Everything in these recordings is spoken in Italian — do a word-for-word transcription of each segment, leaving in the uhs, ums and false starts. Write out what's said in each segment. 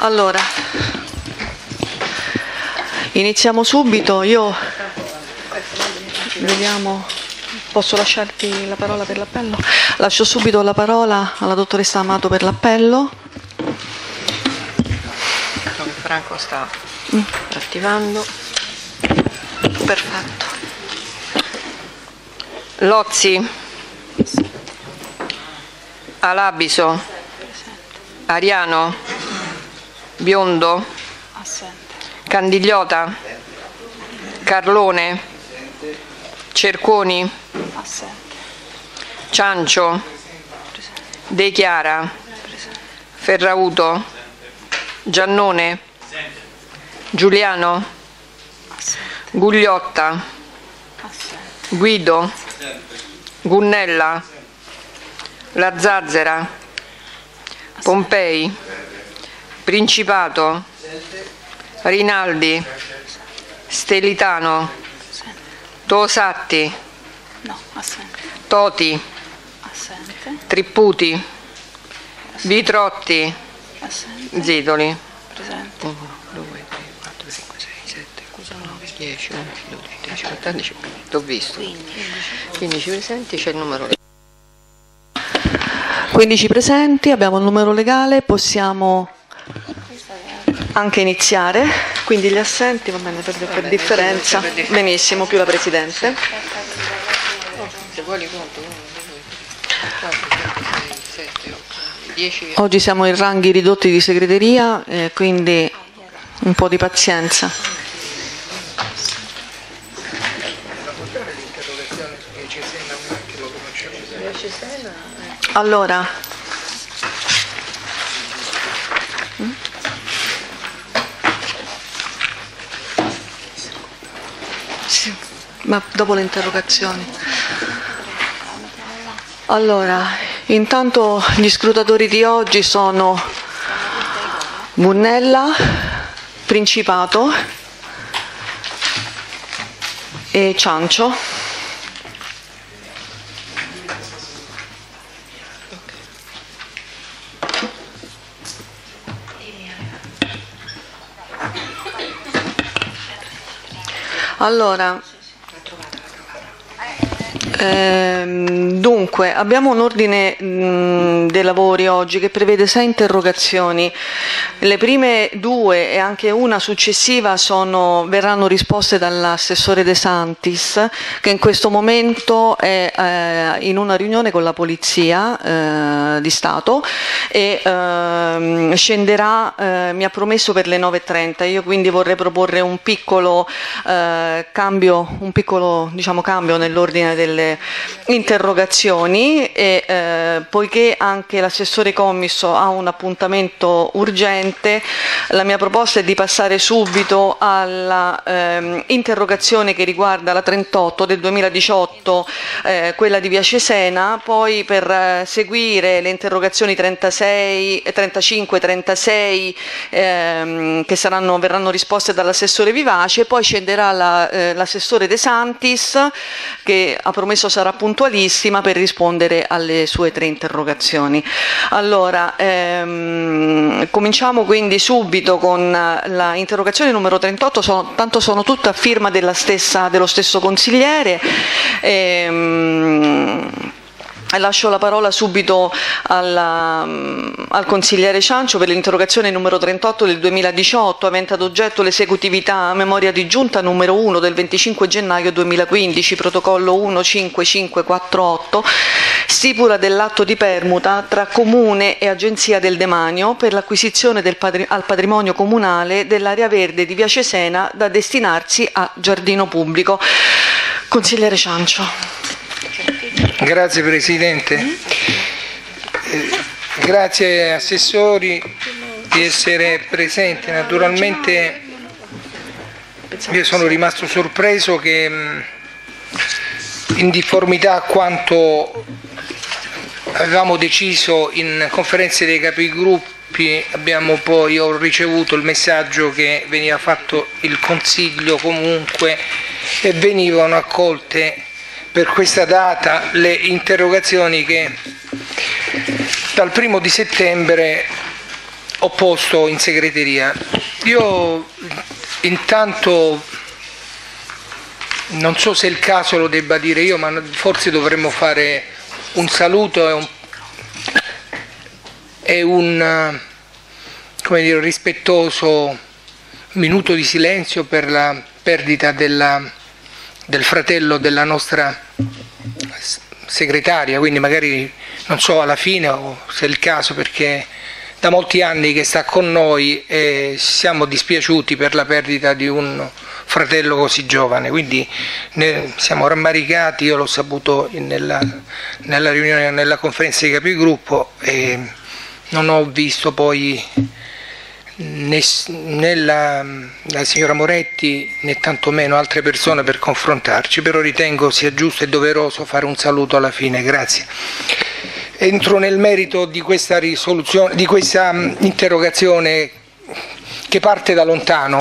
Allora, iniziamo subito. Io vediamo, posso lasciarti la parola per l'appello? Lascio subito la parola alla dottoressa Amato per l'appello. Franco sta mm. attivando. Perfetto. Lozzi, Alabiso, Ariano, Biondo, Assente. Candigliota, Carlone, Cerconi, Assente. Ciancio, De Chiara, Ferrauto, Giannone, Giuliano, Gugliotta, Guido, Gunnella, La Zazzera, Pompei, Principato, Rinaldi, Stelitano, Tosatti, no, assente. Toti, Assente. Tripputi, Vitrotti, Assente. Zitoli. Presente. uno, due, tre, quattro, cinque, sei, sette, nove, dieci, undici, dodici, tredici, quattordici, l'ho visto. quindici presenti, c'è il numero. quindici presenti, abbiamo il numero legale, possiamo anche iniziare, quindi gli assenti, va bene, per, per differenza, benissimo, più la Presidente. Se vuoi li conto, uno, due, tre, quattro, cinque, sei, sette, otto, dieci. Oggi siamo in ranghi ridotti di segreteria, eh, quindi un po' di pazienza. Allora, sì, ma dopo le interrogazioni. Allora, intanto gli scrutatori di oggi sono Gunnella, Principato e Ciancio. Allora, ehm, dunque, abbiamo un ordine mh, dei lavori oggi che prevede sei interrogazioni. Le prime due e anche una successiva sono, verranno risposte dall'assessore De Santis, che in questo momento è eh, in una riunione con la Polizia eh, di Stato e eh, scenderà, eh, mi ha promesso per le nove e trenta. Io quindi vorrei proporre un piccolo eh, cambio, un piccolo diciamo, cambio nell'ordine delle interrogazioni e eh, poiché anche l'assessore Commisso ha un appuntamento urgente, la mia proposta è di passare subito alla ehm, interrogazione che riguarda la trentotto del duemiladiciotto, eh, quella di Via Cesena, poi per eh, seguire le interrogazioni trentasei, trentacinque, trentasei ehm, che saranno, verranno risposte dall'assessore Vivace, poi scenderà la, eh, l'assessore De Santis che ha promesso sarà puntualissima per rispondere alle sue tre interrogazioni. Allora, ehm, cominciamo quindi subito con la interrogazione numero trentotto, sono, tanto sono tutte a firma della stessa, dello stesso consigliere. Ehm, Lascio la parola subito alla, al consigliere Ciancio per l'interrogazione numero trentotto del duemiladiciotto, avente ad oggetto l'esecutività a memoria di giunta numero uno del venticinque gennaio duemilaquindici, protocollo uno cinque cinque quattro otto, stipula dell'atto di permuta tra Comune e Agenzia del Demanio per l'acquisizione del patri- al patrimonio comunale dell'area verde di Via Cesena da destinarsi a giardino pubblico. Consigliere Ciancio. Grazie Presidente, eh, grazie assessori di essere presenti. Naturalmente io sono rimasto sorpreso che mh, in difformità a quanto avevamo deciso in conferenza dei capigruppi abbiamo poi ho ricevuto il messaggio che veniva fatto il Consiglio comunque e venivano accolte per questa data le interrogazioni che dal primo di settembre ho posto in segreteria. Io intanto non so se è il caso lo debba dire io, ma forse dovremmo fare un saluto e un, e un come dire, rispettoso minuto di silenzio per la perdita della, del fratello della nostra segretaria, quindi magari non so alla fine o se è il caso, perché da molti anni che sta con noi e siamo dispiaciuti per la perdita di un fratello così giovane, quindi ne siamo rammaricati. Io l'ho saputo nella, nella riunione, nella conferenza di capigruppo, e non ho visto poi né, né la, la signora Moretti né tantomeno altre persone per confrontarci, però ritengo sia giusto e doveroso fare un saluto alla fine. Grazie. Entro nel merito di questa risoluzione, di questa interrogazione che parte da lontano.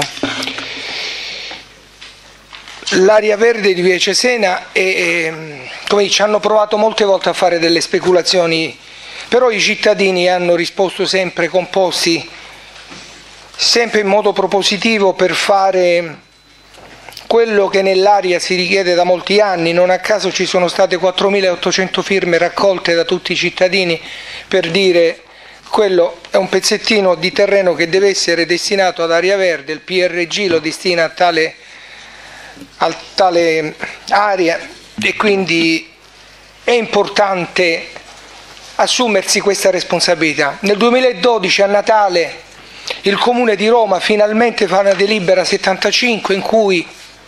L'area verde di Via Cesena, e, come dice, hanno provato molte volte a fare delle speculazioni, però i cittadini hanno risposto sempre composti, sempre in modo propositivo per fare quello che nell'area si richiede da molti anni. Non a caso ci sono state quattromilaottocento firme raccolte da tutti i cittadini per dire quello è un pezzettino di terreno che deve essere destinato ad area verde, il P R G lo destina a tale, a tale area, e quindi è importante assumersi questa responsabilità. Nel duemiladodici a Natale il Comune di Roma finalmente fa una delibera settantacinque in cui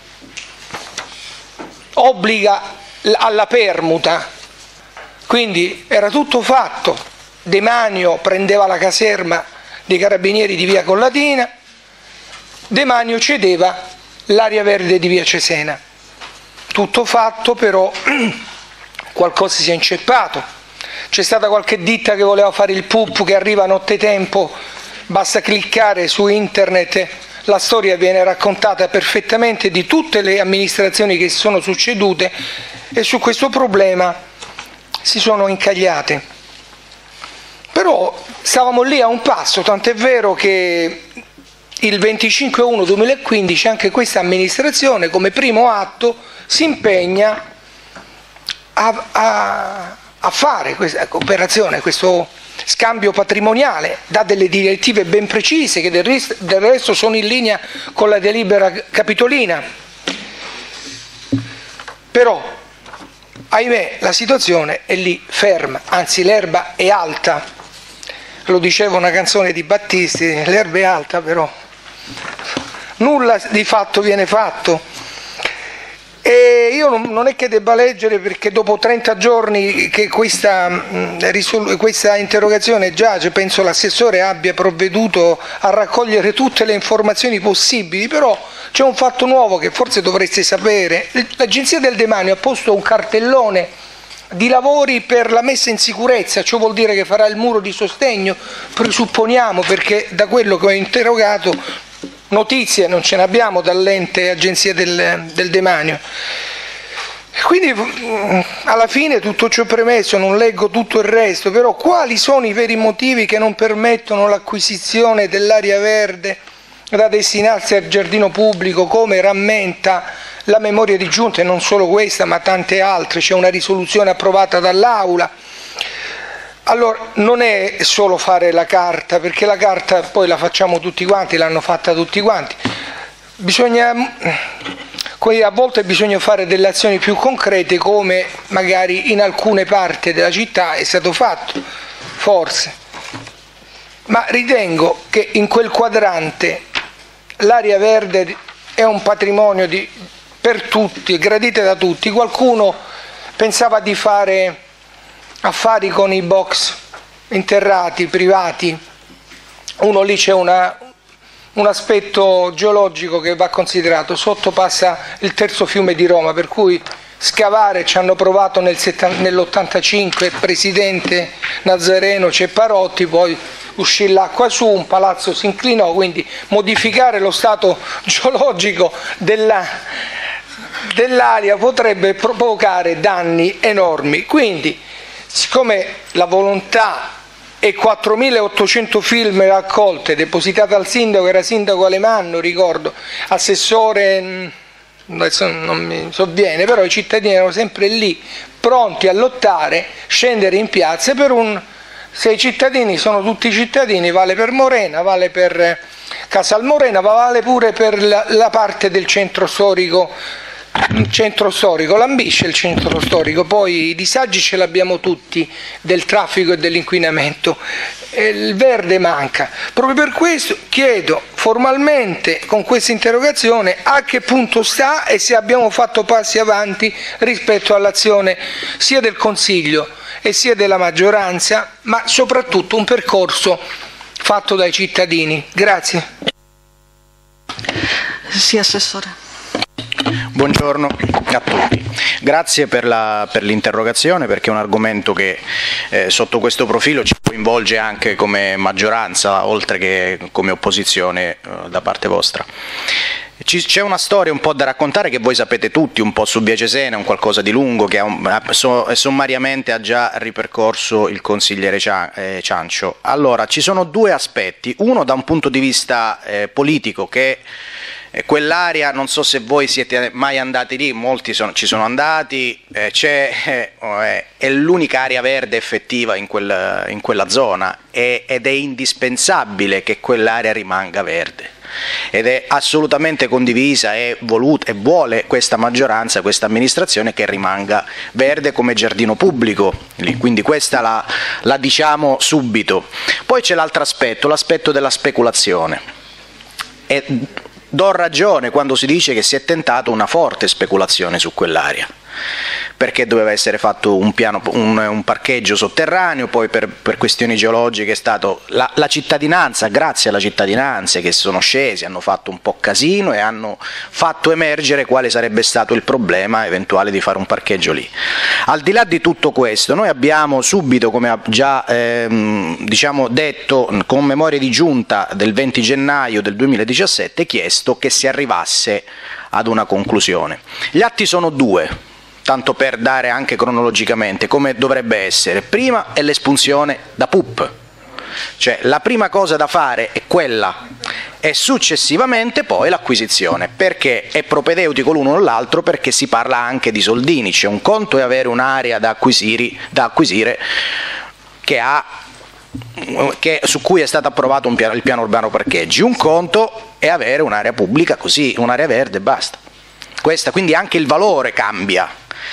obbliga alla permuta, quindi era tutto fatto. Demanio prendeva la caserma dei carabinieri di via Collatina, Demanio cedeva l'area verde di via Cesena. Tutto fatto, però qualcosa si è inceppato. C'è stata qualche ditta che voleva fare il P U P che arriva nottetempo, basta cliccare su internet, la storia viene raccontata perfettamente di tutte le amministrazioni che si sono succedute, e su questo problema si sono incagliate. Però stavamo lì a un passo, tant'è vero che il venticinque uno duemilaquindici anche questa amministrazione, come primo atto, si impegna a, a, a fare questa operazione, questo scambio patrimoniale, dà delle direttive ben precise che del resto, del resto sono in linea con la delibera capitolina. Però, ahimè, la situazione è lì ferma, anzi l'erba è alta. Lo diceva una canzone di Battisti, l'erba è alta, però nulla di fatto viene fatto. E io non è che debba leggere, perché dopo trenta giorni che questa, questa interrogazione giace, penso l'assessore abbia provveduto a raccogliere tutte le informazioni possibili, però c'è un fatto nuovo che forse dovreste sapere. L'Agenzia del Demanio ha posto un cartellone di lavori per la messa in sicurezza, ciò vuol dire che farà il muro di sostegno, presupponiamo, perché da quello che ho interrogato notizie non ce ne abbiamo dall'ente Agenzia del, del Demanio. Quindi alla fine, tutto ciò premesso, non leggo tutto il resto, però quali sono i veri motivi che non permettono l'acquisizione dell'area verde da destinarsi al giardino pubblico, come rammenta la memoria di giunta, e non solo questa ma tante altre? C'è una risoluzione approvata dall'Aula. Allora, non è solo fare la carta, perché la carta poi la facciamo tutti quanti, l'hanno fatta tutti quanti. Bisogna, a volte bisogna fare delle azioni più concrete, come magari in alcune parti della città è stato fatto, forse. Ma ritengo che in quel quadrante l'area verde è un patrimonio di, per tutti, gradita da tutti. Qualcuno pensava di fare affari con i box interrati privati. Uno lì c'è una, un aspetto geologico che va considerato, sotto passa il terzo fiume di Roma, per cui scavare ci hanno provato nel nell'ottantacinque il presidente Nazareno Cepparotti, poi uscì l'acqua su, un palazzo si inclinò, quindi modificare lo stato geologico della, dell'area potrebbe provocare danni enormi. Quindi, siccome la volontà e quattromilaottocento firme raccolte, depositate al sindaco, era sindaco Alemanno, ricordo, assessore, adesso non mi sovviene, però i cittadini erano sempre lì, pronti a lottare, scendere in piazza per un... Se i cittadini sono tutti cittadini, vale per Morena, vale per Casalmorena, ma vale pure per la, la parte del centro storico. Il centro storico lambisce il centro storico, poi i disagi ce l'abbiamo tutti del traffico e dell'inquinamento, il verde manca. Proprio per questo chiedo formalmente con questa interrogazione a che punto sta e se abbiamo fatto passi avanti rispetto all'azione sia del Consiglio e sia della maggioranza, ma soprattutto un percorso fatto dai cittadini. Grazie. Sì, Assessore. Buongiorno a tutti, grazie per la, per l'interrogazione, perché è un argomento che eh, sotto questo profilo ci coinvolge anche come maggioranza oltre che come opposizione eh, da parte vostra. C'è una storia un po' da raccontare che voi sapete tutti, un po' su Via Cesena, un qualcosa di lungo che ha un, ha, so, sommariamente ha già ripercorso il consigliere Ciancio. Allora, ci sono due aspetti, uno da un punto di vista eh, politico, che quell'area, non so se voi siete mai andati lì, molti sono, ci sono andati, eh, c'è, eh, è l'unica area verde effettiva in, quel, in quella zona e, ed è indispensabile che quell'area rimanga verde. Ed è assolutamente condivisa e voluta e vuole questa maggioranza, questa amministrazione, che rimanga verde come giardino pubblico, quindi questa la, la diciamo subito. Poi c'è l'altro aspetto, l'aspetto della speculazione. E do ragione quando si dice che si è tentato una forte speculazione su quell'area, perché doveva essere fatto un, piano, un, un parcheggio sotterraneo, poi per, per questioni geologiche è stato la, la cittadinanza, grazie alla cittadinanza che sono scesi, hanno fatto un po' casino e hanno fatto emergere quale sarebbe stato il problema eventuale di fare un parcheggio lì. Al di là di tutto questo, noi abbiamo subito, come ha già ehm, diciamo detto con memoria di giunta del venti gennaio del duemiladiciassette, chiesto che si arrivasse ad una conclusione. Gli atti sono due, tanto per dare anche cronologicamente come dovrebbe essere. Prima è l'espunzione da P U P, cioè la prima cosa da fare è quella e successivamente poi l'acquisizione, perché è propedeutico l'uno all'altro, perché si parla anche di soldini, c'è un conto è avere un'area da acquisire, da acquisire che ha Che, su cui è stato approvato un piano, il piano urbano parcheggi, un conto è avere un'area pubblica così, un'area verde e basta. Questa, quindi anche il valore cambia.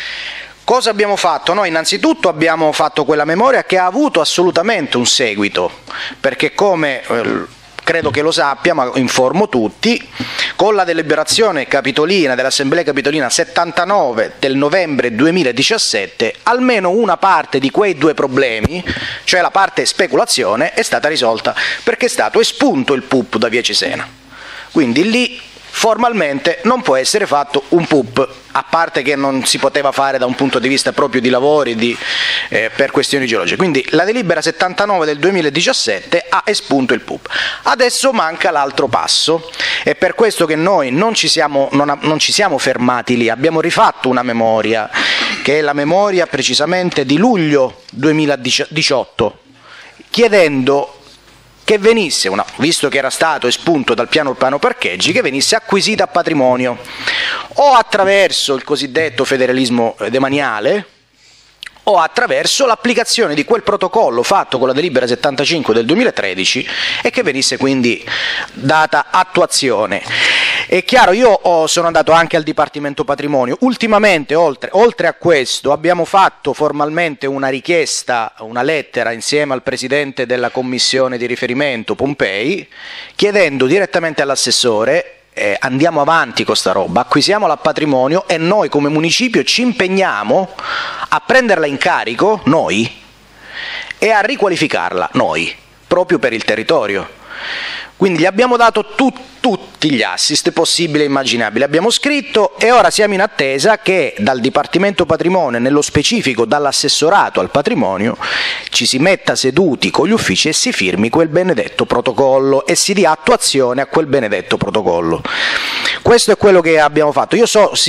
Cosa abbiamo fatto? Noi innanzitutto abbiamo fatto quella memoria che ha avuto assolutamente un seguito, perché come eh, credo che lo sappia, ma informo tutti, con la deliberazione capitolina dell'Assemblea Capitolina settantanove del novembre duemiladiciassette, almeno una parte di quei due problemi, cioè la parte speculazione, è stata risolta, perché è stato espunto il P U P da Via Cesena. Quindi lì formalmente non può essere fatto un P U P, a parte che non si poteva fare da un punto di vista proprio di lavori di, eh, per questioni geologiche. Quindi la delibera settantanove del duemiladiciassette ha espunto il P U P. Adesso manca l'altro passo, è per questo che noi non ci siamo, non, non ci siamo fermati lì, abbiamo rifatto una memoria, che è la memoria precisamente di luglio duemiladiciotto, chiedendo che venisse, una, visto che era stato espunto dal piano urbano parcheggi, che venisse acquisita a patrimonio o attraverso il cosiddetto federalismo demaniale o attraverso l'applicazione di quel protocollo fatto con la delibera settantacinque del duemilatredici e che venisse quindi data attuazione. È chiaro, io ho, sono andato anche al Dipartimento Patrimonio, ultimamente oltre, oltre a questo abbiamo fatto formalmente una richiesta, una lettera insieme al Presidente della Commissione di riferimento Pompei, chiedendo direttamente all'assessore Eh, andiamo avanti con sta roba, acquisiamola a patrimonio e noi come municipio ci impegniamo a prenderla in carico noi e a riqualificarla noi, proprio per il territorio. Quindi gli abbiamo dato tu, tutti gli assist possibili e immaginabili, abbiamo scritto e ora siamo in attesa che dal Dipartimento Patrimonio, nello specifico dall'assessorato al patrimonio, ci si metta seduti con gli uffici e si firmi quel benedetto protocollo e si dia attuazione a quel benedetto protocollo. Questo è quello che abbiamo fatto. Io so,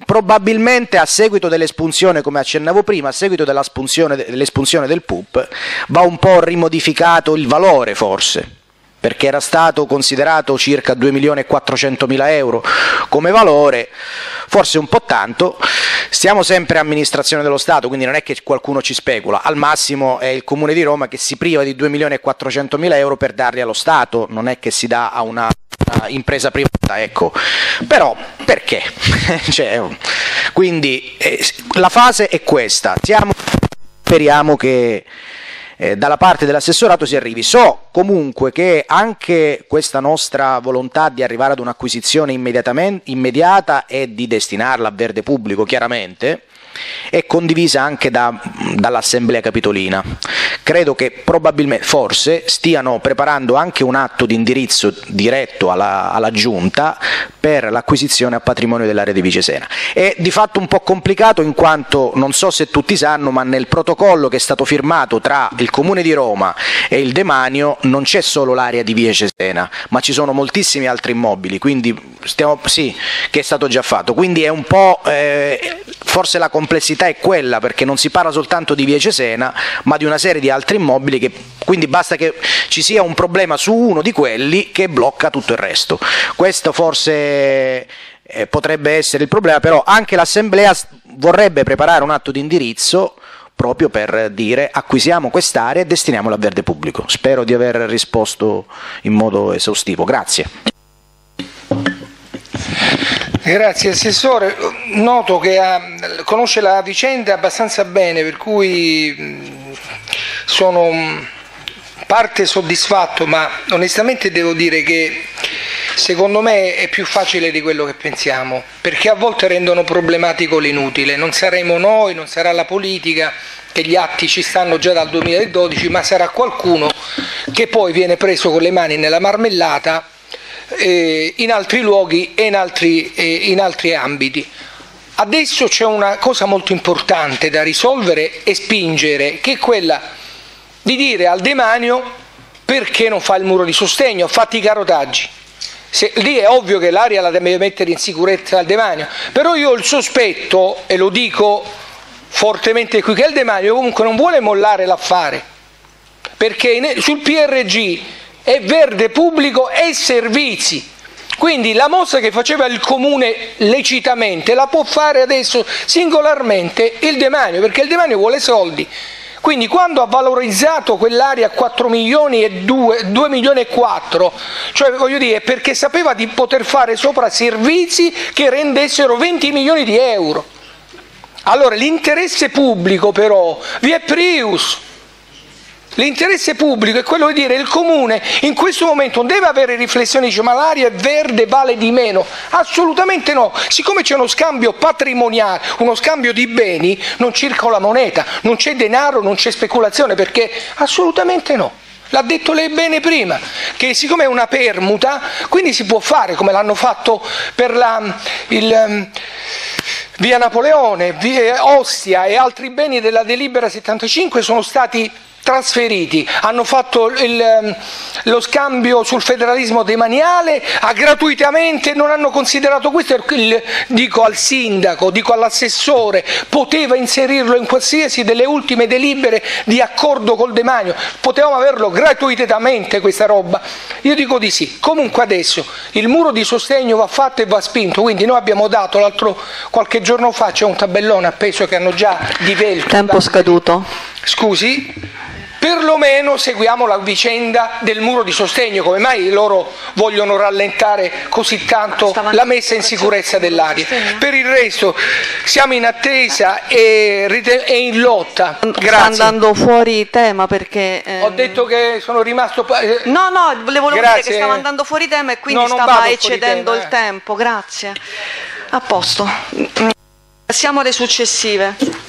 probabilmente a seguito dell'espunzione, come accennavo prima, a seguito dell'espunzione dell'espunzione del P U P, va un po' rimodificato il valore forse, perché era stato considerato circa due milioni e quattrocentomila euro come valore, forse un po' tanto. Stiamo sempre amministrazione dello Stato, quindi non è che qualcuno ci specula, al massimo è il Comune di Roma che si priva di due milioni e quattrocentomila euro per darli allo Stato, non è che si dà a una, una impresa privata, ecco. Però perché? Cioè, quindi eh, la fase è questa, siamo, speriamo che Eh, dalla parte dell'assessorato si arrivi. So comunque che anche questa nostra volontà di arrivare ad un'acquisizione immediatamente immediata e di destinarla a verde pubblico chiaramente è condivisa anche da, dall'Assemblea Capitolina. Credo che probabilmente, forse, stiano preparando anche un atto di indirizzo diretto alla, alla Giunta per l'acquisizione a patrimonio dell'area di Vice Sena. È di fatto un po' complicato in quanto, non so se tutti sanno, ma nel protocollo che è stato firmato tra il Comune di Roma e il Demanio non c'è solo l'area di Vice Sena, ma ci sono moltissimi altri immobili, quindi stiamo, sì, che è stato già fatto. Quindi è un po', eh, forse la complessità è quella, perché non si parla soltanto di Vice Sena, ma di una serie di altri immobili, che quindi basta che ci sia un problema su uno di quelli che blocca tutto il resto. Questo forse eh, potrebbe essere il problema, però anche l'Assemblea vorrebbe preparare un atto di indirizzo proprio per dire acquisiamo quest'area e destiniamola a verde pubblico. Spero di aver risposto in modo esaustivo. Grazie. Grazie Assessore, noto che ha, conosce la vicenda abbastanza bene, per cui sono parte soddisfatto, ma onestamente devo dire che secondo me è più facile di quello che pensiamo, perché a volte rendono problematico l'inutile. Non saremo noi, non sarà la politica, che gli atti ci stanno già dal duemiladodici, ma sarà qualcuno che poi viene preso con le mani nella marmellata Eh, in altri luoghi e in altri, eh, in altri ambiti. Adesso c'è una cosa molto importante da risolvere e spingere, che è quella di dire al Demanio perché non fa il muro di sostegno, fatti i carotaggi. Se, lì è ovvio che l'area la deve mettere in sicurezza al Demanio, però io ho il sospetto, e lo dico fortemente qui, che il Demanio comunque non vuole mollare l'affare, perché sul P R G è verde pubblico e servizi, quindi la mossa che faceva il Comune lecitamente la può fare adesso singolarmente il Demanio, perché il Demanio vuole soldi. Quindi quando ha valorizzato quell'area a quattro milioni e due milioni e quattro, cioè voglio dire, perché sapeva di poter fare sopra servizi che rendessero venti milioni di euro. Allora l'interesse pubblico però vi è prius. L'interesse pubblico è quello di dire il Comune in questo momento non deve avere riflessioni, dice ma l'area è verde, vale di meno. Assolutamente no. Siccome c'è uno scambio patrimoniale, uno scambio di beni, non circola moneta, non c'è denaro, non c'è speculazione, perché assolutamente no. L'ha detto lei bene prima, che siccome è una permuta, quindi si può fare come l'hanno fatto per la, il, via Napoleone, via Ostia e altri beni della delibera settantacinque sono stati trasferiti, hanno fatto il, lo scambio sul federalismo demaniale a, gratuitamente, non hanno considerato questo. Il, dico al sindaco, dico all'assessore, poteva inserirlo in qualsiasi delle ultime delibere di accordo col Demanio, potevamo averlo gratuitamente questa roba. Io dico di sì. Comunque adesso il muro di sostegno va fatto e va spinto, quindi noi abbiamo dato l'altro qualche giorno fa, c'è un tabellone appeso che hanno già divelto. Tempo scaduto. Scusi? Perlomeno seguiamo la vicenda del muro di sostegno. Come mai loro vogliono rallentare così tanto la messa in sicurezza dell'area? Per il resto siamo in attesa e, e in lotta. Grazie. Sta andando fuori tema perché... Ehm... Ho detto che sono rimasto... Eh... No, no, volevo dire che stava andando fuori tema e quindi no, stava eccedendo tema, il eh. tempo. Grazie. A posto. Passiamo alle successive.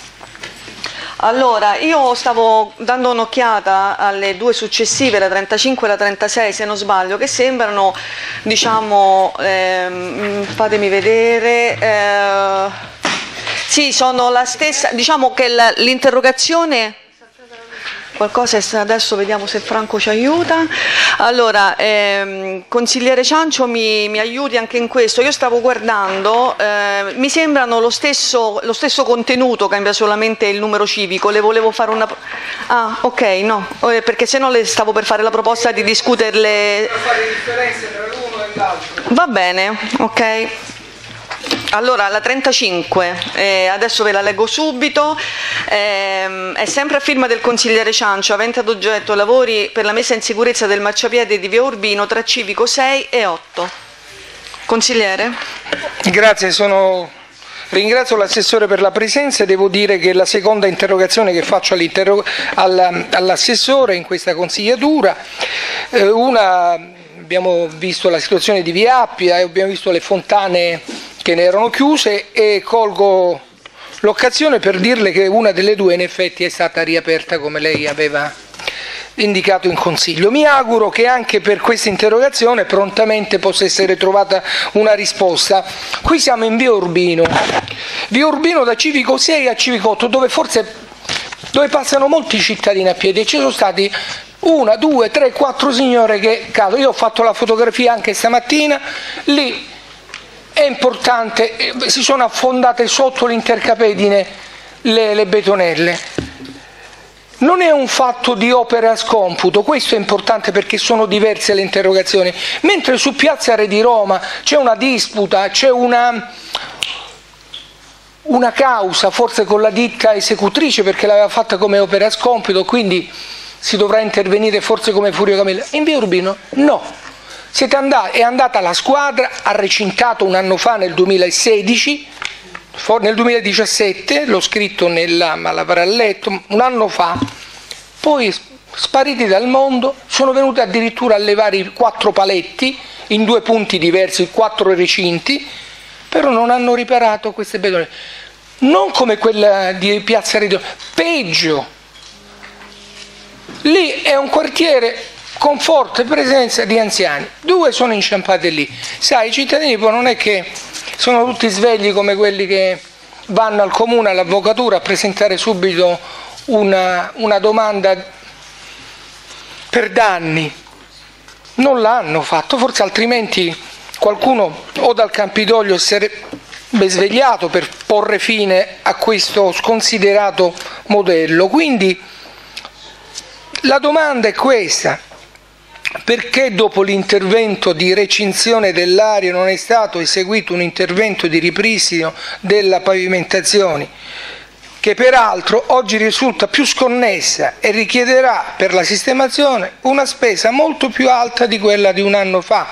Allora, io stavo dando un'occhiata alle due successive, la trentacinque e la trentasei, se non sbaglio, che sembrano, diciamo, ehm, fatemi vedere, eh, sì, sono la stessa, diciamo che l'interrogazione... qualcosa, adesso vediamo se Franco ci aiuta. Allora, ehm, consigliere Ciancio mi, mi aiuti anche in questo. Io stavo guardando, eh, mi sembrano lo stesso, lo stesso contenuto, cambia solamente il numero civico. Le volevo fare una... Ah, ok, no, eh, perché se no le stavo per fare la proposta di discuterle... Per fare differenze tra l'uno e l'altro. Va bene, ok. Allora, la trentacinque, eh, adesso ve la leggo subito, eh, è sempre a firma del consigliere Ciancio, avente ad oggetto lavori per la messa in sicurezza del marciapiede di Via Urbino tra Civico sei e otto. Consigliere? Grazie, sono... ringrazio l'assessore per la presenza e devo dire che è la seconda interrogazione che faccio all'assessore in questa consigliatura. Eh, una, abbiamo visto la situazione di Via Appia e abbiamo visto le fontane che ne erano chiuse e colgo l'occasione per dirle che una delle due in effetti è stata riaperta come lei aveva indicato in Consiglio. Mi auguro che anche per questa interrogazione prontamente possa essere trovata una risposta. Qui siamo in Via Urbino, Via Urbino da Civico sei a Civico otto, dove forse dove passano molti cittadini a piedi e ci sono stati una, due, tre, quattro signore che cadono. Io ho fatto la fotografia anche stamattina, lì è importante, si sono affondate sotto l'intercapedine le, le betonelle. Non è un fatto di opera a scomputo, questo è importante perché sono diverse le interrogazioni, mentre su Piazza Re di Roma c'è una disputa, c'è una, una causa, forse con la ditta esecutrice perché l'aveva fatta come opera a scomputo, quindi si dovrà intervenire forse come Furio Camillo. In Via Urbino no. Siete andati, è andata la squadra, ha recintato un anno fa nel duemilasedici, nel duemiladiciassette, l'ho scritto nella, ma l'avrà letto, un anno fa, poi spariti dal mondo, sono venuti addirittura a levare i quattro paletti in due punti diversi, quattro recinti, però non hanno riparato queste betonelle. Non come quella di Piazza Re di Roma, peggio. Lì è un quartiere con forte presenza di anziani, due sono inciampate lì. Sai, i cittadini poi non è che sono tutti svegli come quelli che vanno al comune, all'avvocatura a presentare subito una, una domanda per danni. Non l'hanno fatto, forse altrimenti qualcuno o dal Campidoglio sarebbe svegliato per porre fine a questo sconsiderato modello. Quindi la domanda è questa: perché dopo l'intervento di recinzione dell'area non è stato eseguito un intervento di ripristino della pavimentazione, che peraltro oggi risulta più sconnessa e richiederà per la sistemazione una spesa molto più alta di quella di un anno fa?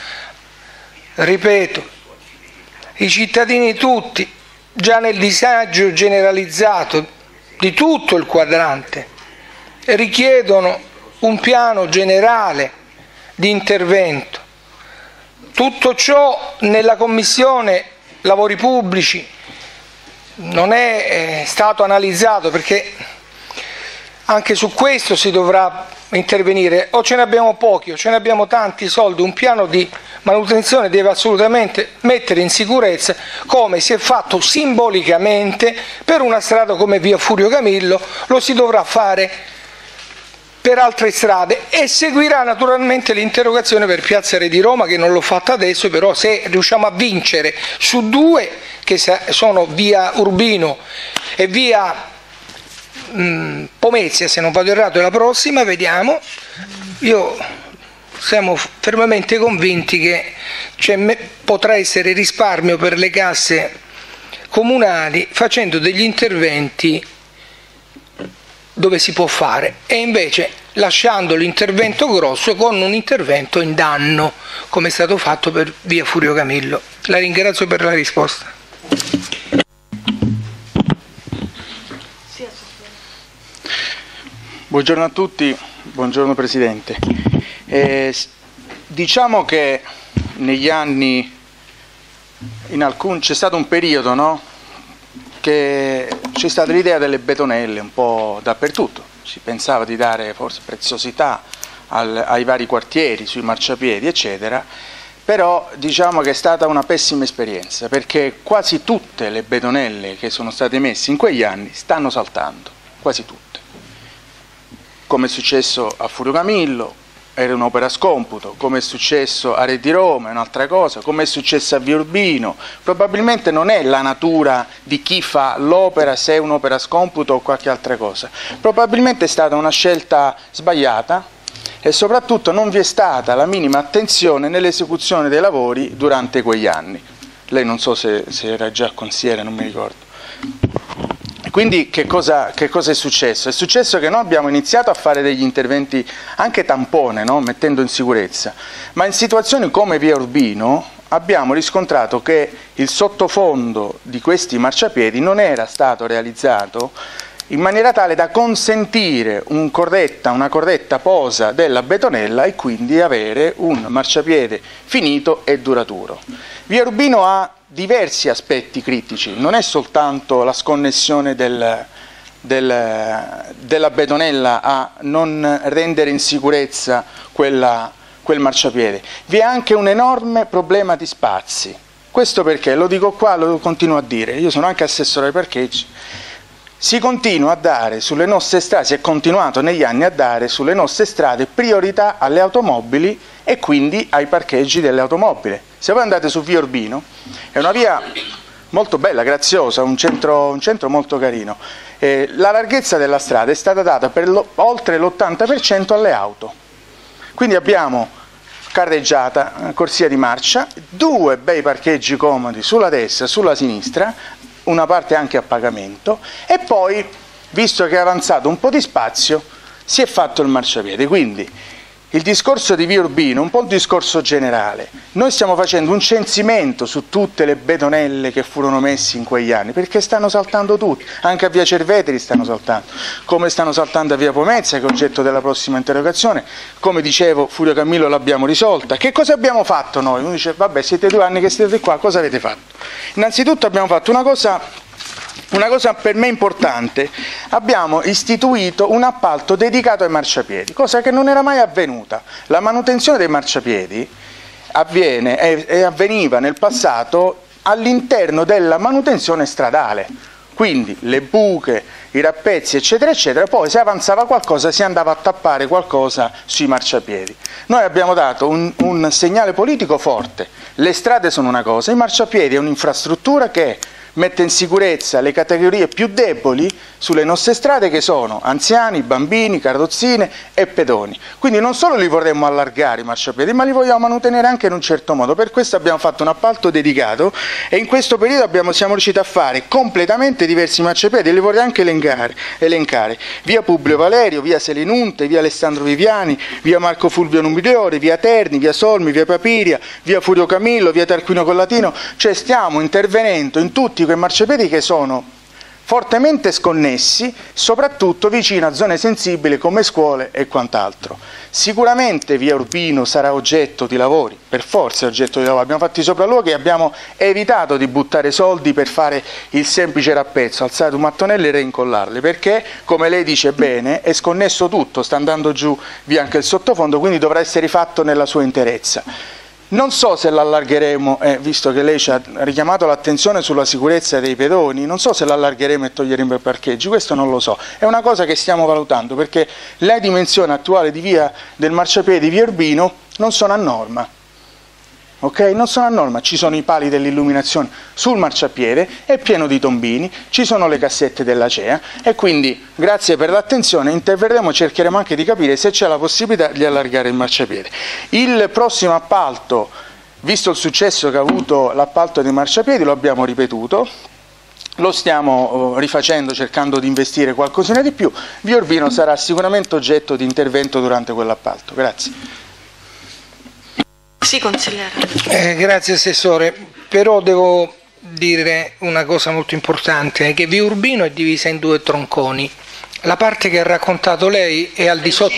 Ripeto, i cittadini tutti, già nel disagio generalizzato di tutto il quadrante, richiedono un piano generale di intervento. Tutto ciò nella Commissione Lavori Pubblici non è stato analizzato, perché anche su questo si dovrà intervenire. O ce ne abbiamo pochi o ce ne abbiamo tanti soldi, un piano di manutenzione deve assolutamente mettere in sicurezza, come si è fatto simbolicamente per una strada come via Furio Camillo, lo si dovrà fare per altre strade e seguirà naturalmente l'interrogazione per Piazza Re di Roma, che non l'ho fatta adesso, però se riusciamo a vincere su due, che sono via Urbino e via mh, Pomezia, se non vado errato è la prossima, vediamo. Io siamo fermamente convinti che potrà essere risparmio per le casse comunali facendo degli interventi dove si può fare, e invece lasciando l'intervento grosso con un intervento in danno, come è stato fatto per via Furio Camillo. La ringrazio per la risposta. Buongiorno a tutti, buongiorno Presidente. Eh, diciamo che negli anni in alcun, c'è stato un periodo, no? Che c'è stata l'idea delle betonelle un po' dappertutto, si pensava di dare forse preziosità al, ai vari quartieri, sui marciapiedi eccetera, però diciamo che è stata una pessima esperienza, perché quasi tutte le betonelle che sono state messe in quegli anni stanno saltando, quasi tutte. come è successo a Furio Camillo, era un'opera a scomputo, come è successo a Re di Roma è un'altra cosa, come è successo a Via Urbino. Probabilmente non è la natura di chi fa l'opera, se è un'opera a scomputo o qualche altra cosa. Probabilmente è stata una scelta sbagliata e soprattutto non vi è stata la minima attenzione nell'esecuzione dei lavori durante quegli anni. Lei non so se, se era già consigliere, non mi ricordo. Quindi che cosa, che cosa è successo? È successo che noi abbiamo iniziato a fare degli interventi anche tampone, no? Mettendo in sicurezza, ma in situazioni come Via Urbino abbiamo riscontrato che il sottofondo di questi marciapiedi non era stato realizzato in maniera tale da consentire un corretta, una corretta posa della betonella e quindi avere un marciapiede finito e duraturo. Via Urbino ha diversi aspetti critici, non è soltanto la sconnessione del, del, della betonella a non rendere in sicurezza quella, quel marciapiede, vi è anche un enorme problema di spazi. Questo perché, lo dico qua, lo continuo a dire, io sono anche assessore ai parcheggi, si continua a dare sulle nostre strade, si è continuato negli anni a dare sulle nostre strade priorità alle automobili e quindi ai parcheggi delle automobili. Se voi andate su Via Urbino, è una via molto bella, graziosa, un centro, un centro molto carino, eh, la larghezza della strada è stata data per lo, oltre l'ottanta per cento alle auto, quindi abbiamo carreggiata, corsia di marcia, due bei parcheggi comodi sulla destra e sulla sinistra, una parte anche a pagamento, e poi, visto che è avanzato un po' di spazio, si è fatto il marciapiede. Quindi il discorso di Via Urbino è un po' un discorso generale. Noi stiamo facendo un censimento su tutte le betonelle che furono messe in quegli anni, perché stanno saltando tutti, anche a Via Cerveteri stanno saltando, come stanno saltando a Via Pomezia, che è oggetto della prossima interrogazione. Come dicevo, Furio Camillo l'abbiamo risolta. Che cosa abbiamo fatto noi? Uno dice, vabbè, siete due anni che siete qua, cosa avete fatto? Innanzitutto abbiamo fatto una cosa... Una cosa per me importante, abbiamo istituito un appalto dedicato ai marciapiedi, cosa che non era mai avvenuta. La manutenzione dei marciapiedi avviene e, e avveniva nel passato all'interno della manutenzione stradale, quindi le buche, i rappezzi eccetera eccetera, poi se avanzava qualcosa si andava a tappare qualcosa sui marciapiedi. Noi abbiamo dato un, un segnale politico forte, le strade sono una cosa, i marciapiedi è un'infrastruttura che mette in sicurezza le categorie più deboli sulle nostre strade, che sono anziani, bambini, carrozzine e pedoni. Quindi non solo li vorremmo allargare i marciapiedi, ma li vogliamo mantenere anche in un certo modo. Per questo abbiamo fatto un appalto dedicato e in questo periodo abbiamo, siamo riusciti a fare completamente diversi marciapiedi, e li vorrei anche elencare, elencare. Via Publio Valerio, via Selinunte, via Alessandro Viviani, via Marco Fulvio Numigliore, via Terni, via Solmi, via Papiria, via Furio Camillo, via Tarquinio Collatino. Cioè stiamo intervenendo in tutti quei marciapiedi che sono fortemente sconnessi, soprattutto vicino a zone sensibili come scuole e quant'altro. Sicuramente Via Urbino sarà oggetto di lavori, per forza è oggetto di lavori. Abbiamo fatto i sopralluoghi e abbiamo evitato di buttare soldi per fare il semplice rappezzo, alzare due mattonelle e reincollarle, perché, come lei dice bene, è sconnesso tutto, sta andando giù via anche il sottofondo, quindi dovrà essere fatto nella sua interezza. Non so se l'allargheremo, eh, visto che lei ci ha richiamato l'attenzione sulla sicurezza dei pedoni, non so se l'allargheremo e toglieremo i parcheggi, questo non lo so, è una cosa che stiamo valutando, perché le dimensioni attuali di via del marciapiede di Via Urbino non sono a norma. Ok? Non sono a norma, ci sono i pali dell'illuminazione sul marciapiede, è pieno di tombini, ci sono le cassette della C E A e quindi grazie per l'attenzione, interverremo e cercheremo anche di capire se c'è la possibilità di allargare il marciapiede. Il prossimo appalto, visto il successo che ha avuto l'appalto dei marciapiedi, lo abbiamo ripetuto, lo stiamo rifacendo cercando di investire qualcosina di più. Via Urbino sarà sicuramente oggetto di intervento durante quell'appalto. Grazie. Sì, consigliere. Eh, grazie Assessore, però devo dire una cosa molto importante, che Via Urbino è divisa in due tronconi. La parte che ha raccontato lei è al di sotto,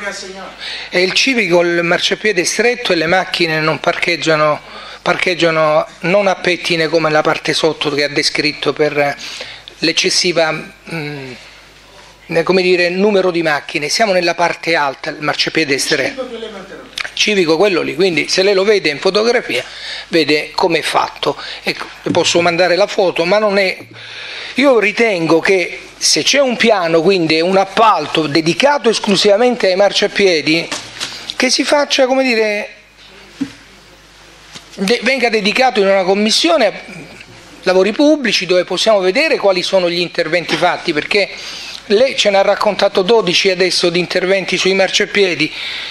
è il civico, il marciapiede stretto e le macchine non parcheggiano, parcheggiano non a pettine come la parte sotto che ha descritto per l'eccessiva mh, come dire, numero di macchine. Siamo nella parte alta, il marciapiede stretto. Civico quello lì, quindi se lei lo vede in fotografia vede come è fatto. Ecco, le posso mandare la foto, ma non è... Io ritengo che se c'è un piano, quindi un appalto dedicato esclusivamente ai marciapiedi, che si faccia, come dire, de- venga dedicato in una commissione lavori pubblici dove possiamo vedere quali sono gli interventi fatti, perché lei ce ne ha raccontato dodici adesso di interventi sui marciapiedi,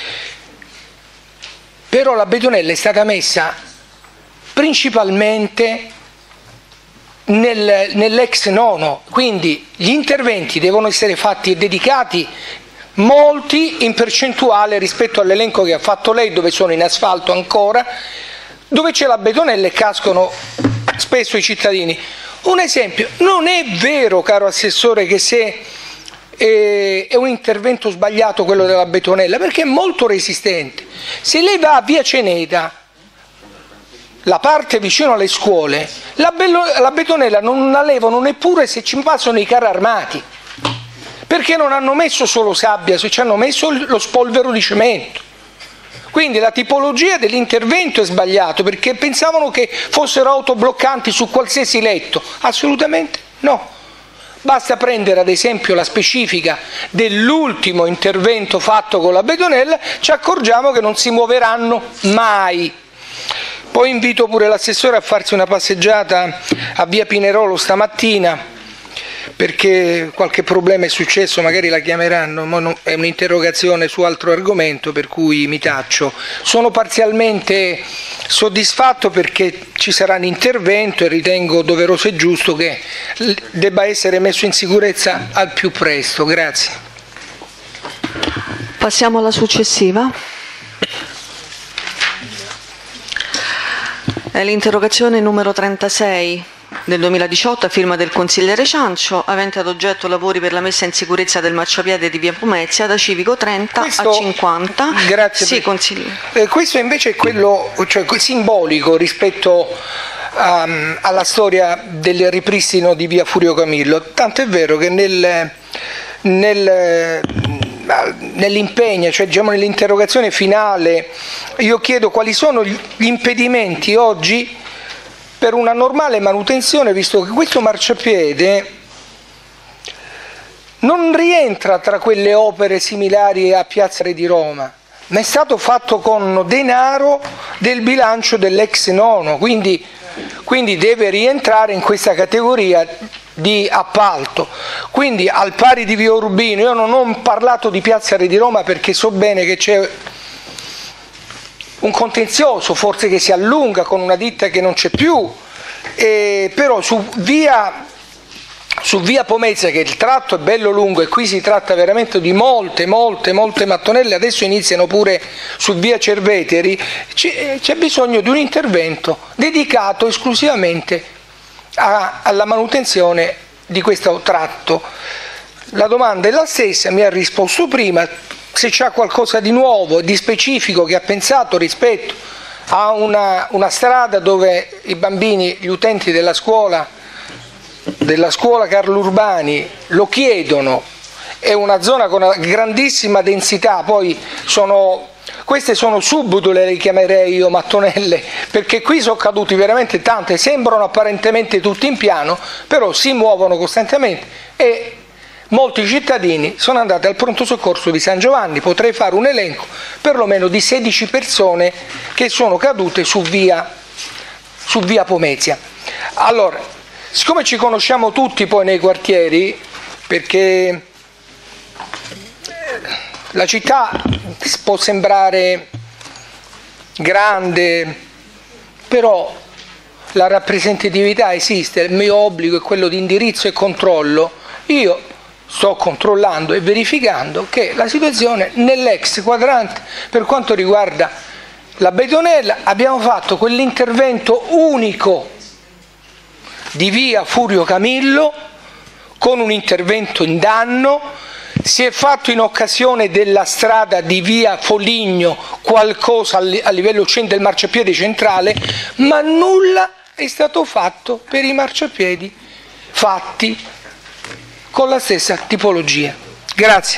però la betonella è stata messa principalmente nel, nell'ex nono, quindi gli interventi devono essere fatti e dedicati molti in percentuale rispetto all'elenco che ha fatto lei, dove sono in asfalto ancora, dove c'è la betonella e cascano spesso i cittadini. Un esempio: non è vero, caro Assessore, che se eh, è un intervento sbagliato quello della betonella, perché è molto resistente. Se lei va a via Ceneda, la parte vicino alle scuole, la, bello, la betonella non la levano neppure se ci passano i carri armati, perché non hanno messo solo sabbia, se ci hanno messo lo spolvero di cemento. Quindi la tipologia dell'intervento è sbagliato, perché pensavano che fossero autobloccanti su qualsiasi letto. Assolutamente no. Basta prendere ad esempio la specifica dell'ultimo intervento fatto con la betonella, ci accorgiamo che non si muoveranno mai. Poi invito pure l'assessore a farsi una passeggiata a via Pinerolo stamattina, perché qualche problema è successo, magari la chiameranno, ma è un'interrogazione su altro argomento, per cui mi taccio. Sono parzialmente soddisfatto perché ci sarà un intervento e ritengo doveroso e giusto che debba essere messo in sicurezza al più presto. Grazie. Passiamo alla successiva. È l'interrogazione numero trentasei del duemiladiciotto a firma del consigliere Ciancio, avente ad oggetto lavori per la messa in sicurezza del marciapiede di via Pomezia da Civico trenta questo, a cinquanta. Grazie. Sì, consigliere. Eh, questo invece è quello, cioè, simbolico rispetto a, alla storia del ripristino di via Furio Camillo. Tanto è vero che nel, nel nell'impegno, cioè diciamo nell'interrogazione finale, io chiedo quali sono gli impedimenti oggi per una normale manutenzione, visto che questo marciapiede non rientra tra quelle opere similari a Piazza Re di Roma, ma è stato fatto con denaro del bilancio dell'ex nono, quindi, quindi deve rientrare in questa categoria di appalto. Quindi al pari di via Urbino, io non ho parlato di Piazza Re di Roma perché so bene che c'è un contenzioso, forse che si allunga con una ditta che non c'è più, eh, però su via, su via Pomezia, che il tratto è bello lungo e qui si tratta veramente di molte, molte, molte mattonelle, adesso iniziano pure su via Cerveteri, c'è, c'è bisogno di un intervento dedicato esclusivamente a, alla manutenzione di questo tratto. La domanda è la stessa, mi ha risposto prima. Se c'è qualcosa di nuovo e di specifico che ha pensato rispetto a una, una strada dove i bambini, gli utenti della scuola, della scuola Carlo Urbani lo chiedono, è una zona con una grandissima densità, poi sono, queste sono subdole, le chiamerei io mattonelle, perché qui sono caduti veramente tante, sembrano apparentemente tutti in piano, però si muovono costantemente e molti cittadini sono andati al pronto soccorso di San Giovanni. Potrei fare un elenco perlomeno di sedici persone che sono cadute su via, su via Pomezia. Allora, siccome ci conosciamo tutti poi nei quartieri, perché la città può sembrare grande, però la rappresentatività esiste, il mio obbligo è quello di indirizzo e controllo. Io sto controllando e verificando che la situazione nell'ex quadrante, per quanto riguarda la betonella, abbiamo fatto quell'intervento unico di via Furio Camillo con un intervento in danno, si è fatto in occasione della strada di via Foligno qualcosa a livello del marciapiede centrale, ma nulla è stato fatto per i marciapiedi fatti con la stessa tipologia. Grazie.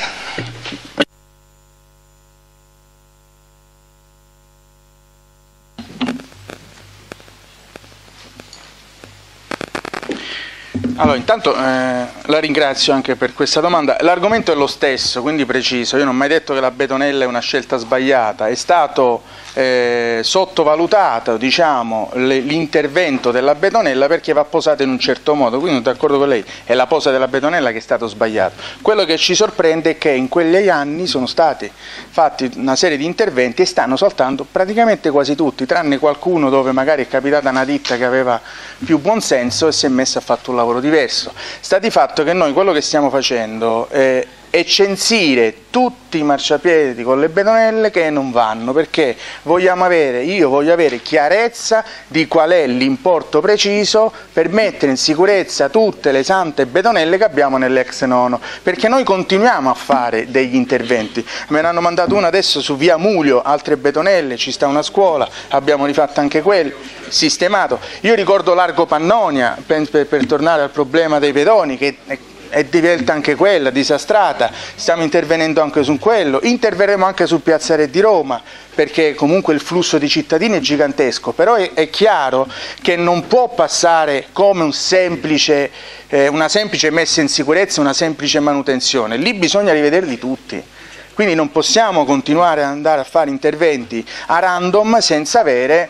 Allora, intanto eh, la ringrazio anche per questa domanda. L'argomento è lo stesso, quindi preciso. Io non ho mai detto che la betonella è una scelta sbagliata. È stato eh, sottovalutato, diciamo, l'intervento della betonella perché va posata in un certo modo. Quindi sono d'accordo con lei, è la posa della betonella che è stato sbagliato. Quello che ci sorprende è che in quegli anni sono stati fatti una serie di interventi e stanno saltando praticamente quasi tutti, tranne qualcuno dove magari è capitata una ditta che aveva più buonsenso e si è messa a fare un lavoro diverso. Sta di fatto che noi quello che stiamo facendo è, è censire tutti i marciapiedi con le betonelle che non vanno, perché vogliamo avere, io voglio avere chiarezza di qual è l'importo preciso per mettere in sicurezza tutte le sante betonelle che abbiamo nell'ex nono, perché noi continuiamo a fare degli interventi. Me ne hanno mandato una adesso su via Mulio, altre betonelle, ci sta una scuola, abbiamo rifatto anche quello, sistemato. Io ricordo Largo Pannonia, per, per, per tornare al problema dei pedoni, che è diventa anche quella disastrata, stiamo intervenendo anche su quello, interverremo anche su Piazza Re di Roma, perché comunque il flusso di cittadini è gigantesco, però è, è chiaro che non può passare come un semplice, eh, una semplice messa in sicurezza, una semplice manutenzione, lì bisogna rivederli tutti. Quindi non possiamo continuare ad andare a fare interventi a random senza avere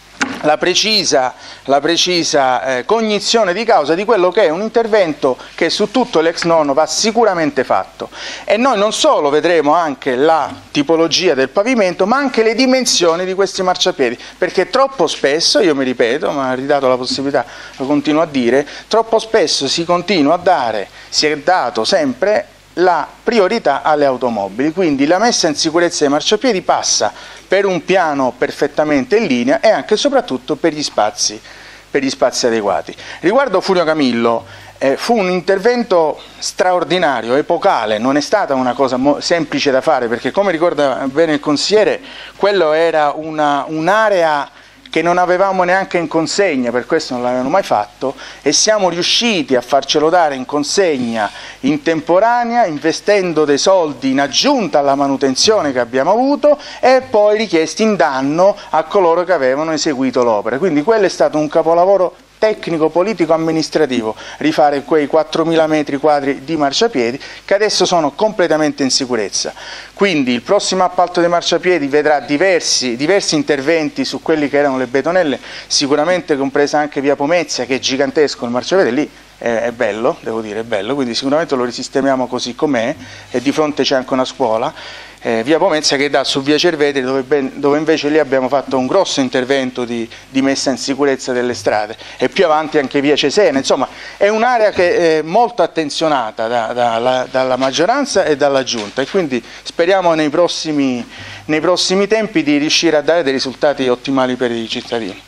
la precisa, la precisa eh, cognizione di causa di quello che è un intervento che su tutto l'ex nono va sicuramente fatto. E noi non solo vedremo anche la tipologia del pavimento, ma anche le dimensioni di questi marciapiedi, perché troppo spesso, io mi ripeto, ma ha ridato la possibilità, lo continuo a dire, troppo spesso si continua a dare, si è dato sempre la priorità alle automobili, quindi la messa in sicurezza dei marciapiedi passa per un piano perfettamente in linea e anche e soprattutto per gli spazi, per gli spazi adeguati. Riguardo Furio Camillo, eh, fu un intervento straordinario, epocale, non è stata una cosa semplice da fare, perché come ricorda bene il consigliere, quello era un'area che non avevamo neanche in consegna, per questo non l'avevano mai fatto, e siamo riusciti a farcelo dare in consegna in temporanea, investendo dei soldi in aggiunta alla manutenzione che abbiamo avuto e poi richiesti in danno a coloro che avevano eseguito l'opera. Quindi quello è stato un capolavoro tecnico, politico, amministrativo, rifare quei quattromila metri quadri di marciapiedi che adesso sono completamente in sicurezza. Quindi il prossimo appalto dei marciapiedi vedrà diversi, diversi interventi su quelli che erano le betonelle, sicuramente compresa anche via Pomezia, che è gigantesco il marciapiede, lì è, è bello, devo dire, è bello, quindi sicuramente lo risistemiamo così com'è, e di fronte c'è anche una scuola. Eh, via Pomezia che dà su via Cerveteri, dove, ben, dove invece lì abbiamo fatto un grosso intervento di, di messa in sicurezza delle strade, e più avanti anche via Cesena. Insomma, è un'area che è molto attenzionata da, da, la, dalla maggioranza e dalla Giunta, e quindi speriamo nei prossimi, nei prossimi tempi di riuscire a dare dei risultati ottimali per i cittadini.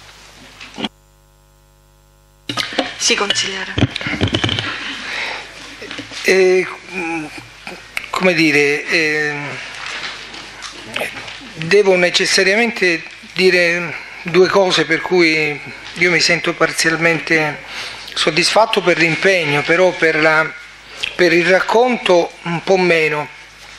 Sì, consigliere. Eh, come dire, eh, devo necessariamente dire due cose per cui io mi sento parzialmente soddisfatto per l'impegno, però per, la, per il racconto un po' meno,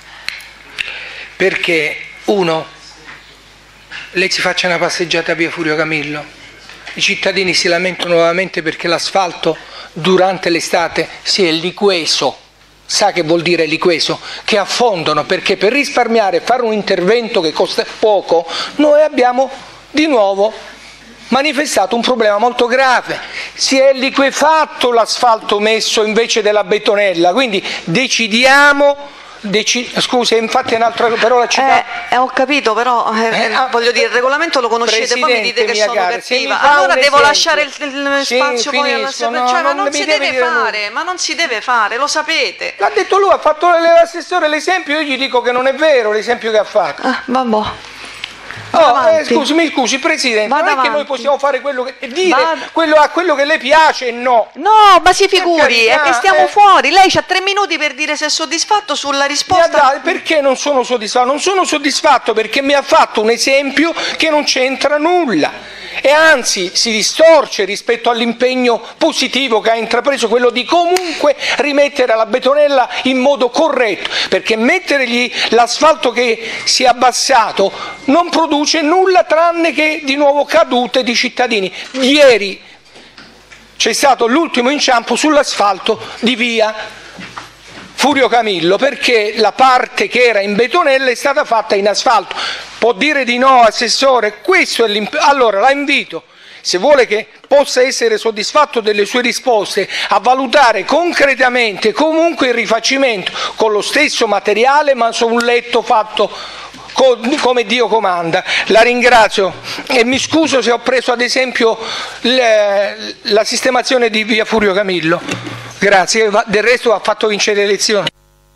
perché uno, lei si faccia una passeggiata a via Furio Camillo, i cittadini si lamentano nuovamente perché l'asfalto durante l'estate si è liqueso. Sa che vuol dire liqueso? Che affondano, perché per risparmiare e fare un intervento che costa poco, noi abbiamo di nuovo manifestato un problema molto grave. Si è liquefatto l'asfalto messo invece della betonella, quindi decidiamo... Deci... Scusa, infatti è un'altra parola citata. Eh, eh, ho capito, però eh, eh, ah, voglio dire, il regolamento lo conoscete, poi mi dite che sono cara, cattiva. Allora devo esempio. lasciare il, il sì, spazio poi alla cioè, no, ma non, non si deve fare, nulla. ma non si deve fare, lo sapete. L'ha detto lui, ha fatto l'assessore l'esempio, io gli dico che non è vero l'esempio che ha fatto. Ah, vabbè. Oh, eh, scusi, mi scusi Presidente, Vada non è avanti. che noi possiamo fare quello che dire quello, a quello che le piace, no. No, ma si figuri, è che stiamo eh. fuori. Lei ha tre minuti per dire se è soddisfatto sulla risposta. Dato, perché non sono soddisfatto? Non sono soddisfatto perché mi ha fatto un esempio che non c'entra nulla. E anzi si distorce rispetto all'impegno positivo che ha intrapreso, quello di comunque rimettere la betonella in modo corretto, perché mettergli l'asfalto che si è abbassato non produce nulla tranne che di nuovo cadute di cittadini. Ieri c'è stato l'ultimo inciampo sull'asfalto di via Furio Camillo, perché la parte che era in betonella è stata fatta in asfalto. Può dire di no, Assessore? Questo è l'imp- allora la invito, se vuole che possa essere soddisfatto delle sue risposte, a valutare concretamente comunque il rifacimento con lo stesso materiale ma su un letto fatto come Dio comanda. La ringrazio e mi scuso se ho preso ad esempio le, la sistemazione di via Furio Camillo. Grazie, del resto ha fatto vincere le elezioni.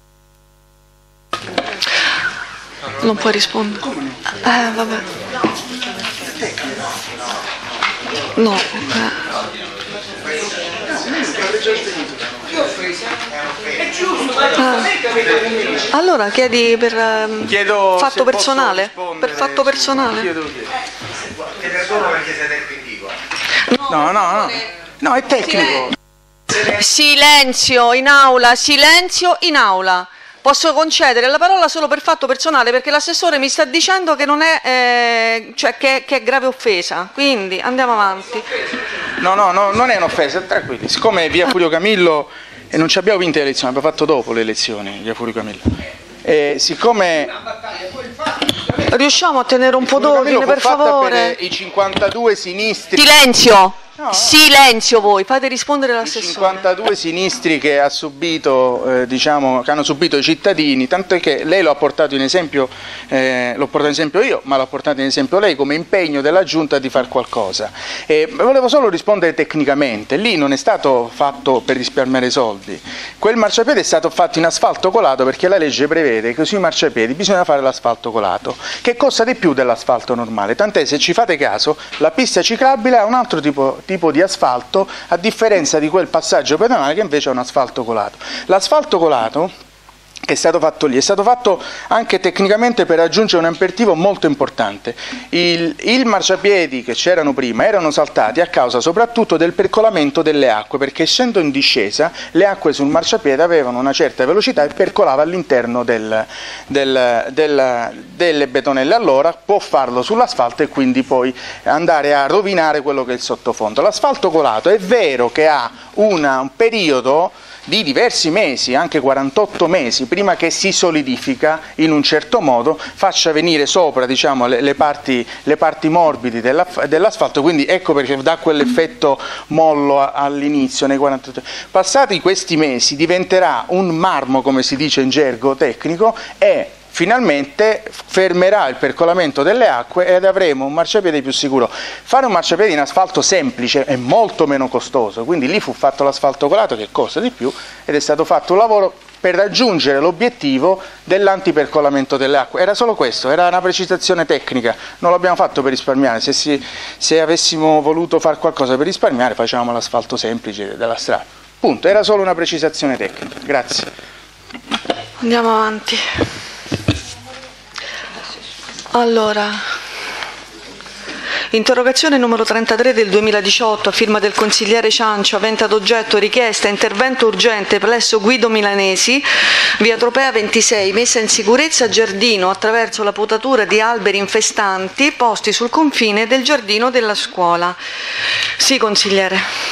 Non puoi rispondere. Eh, vabbè. No. Eh. Ah. Allora chiedi per um, Chiedo fatto personale? Per fatto personale? Chiedo, chiedo. No, no, no. No, è tecnico. Silenzio in aula, silenzio in aula. Posso concedere la parola solo per fatto personale perché l'assessore mi sta dicendo che non è, eh, cioè che, che è grave offesa, quindi andiamo avanti. No, no, no, non è un'offesa, tranquilli. Siccome via Furio Camillo, e non ci abbiamo vinto le elezioni, abbiamo fatto dopo le elezioni via Furio Camillo. E siccome riusciamo a tenere un po' d'ordine, per favore? Per i cinquantadue sinistri. Silenzio! No. Silenzio voi, fate rispondere l'assessore. I cinquantadue sinistri che ha subito, eh, diciamo, che hanno subito i cittadini, tanto è che lei lo ha portato in esempio, eh, l'ho portato in esempio io, ma l'ha portato in esempio lei come impegno della Giunta di fare qualcosa. E volevo solo rispondere tecnicamente, lì non è stato fatto per risparmiare soldi, quel marciapiede è stato fatto in asfalto colato perché la legge prevede che sui marciapiedi bisogna fare l'asfalto colato, che costa di più dell'asfalto normale, tant'è, se ci fate caso, la pista ciclabile ha un altro tipo tipo di asfalto, a differenza di quel passaggio pedonale che invece è un asfalto colato. L'asfalto colato che è stato fatto lì è stato fatto anche tecnicamente per raggiungere un aperitivo molto importante. Il, il marciapiedi che c'erano prima erano saltati a causa soprattutto del percolamento delle acque, perché essendo in discesa le acque sul marciapiede avevano una certa velocità e percolava all'interno del, del, del, delle betonelle. Allora può farlo sull'asfalto e quindi poi andare a rovinare quello che è il sottofondo. L'asfalto colato è vero che ha una, un periodo di diversi mesi, anche quarantotto mesi, prima che si solidifica in un certo modo, faccia venire sopra, diciamo, le, le, parti, le parti morbidi della, dell'asfalto, quindi ecco perché dà quell'effetto mollo all'inizio, nei quarantotto. Passati questi mesi diventerà un marmo, come si dice in gergo tecnico, e finalmente fermerà il percolamento delle acque ed avremo un marciapiede più sicuro. Fare un marciapiede in asfalto semplice è molto meno costoso, quindi lì fu fatto l'asfalto colato che costa di più ed è stato fatto un lavoro per raggiungere l'obiettivo dell'antipercolamento delle acque. Era solo questo, era una precisazione tecnica, non l'abbiamo fatto per risparmiare, se, si, se avessimo voluto fare qualcosa per risparmiare facevamo l'asfalto semplice della strada. Punto, era solo una precisazione tecnica. Grazie. Andiamo avanti. Allora, interrogazione numero trentatré del duemiladiciotto a firma del consigliere Ciancio, avente ad oggetto richiesta intervento urgente plesso Guido Milanesi, via Tropea ventisei, messa in sicurezza giardino attraverso la potatura di alberi infestanti posti sul confine del giardino della scuola. Sì, consigliere.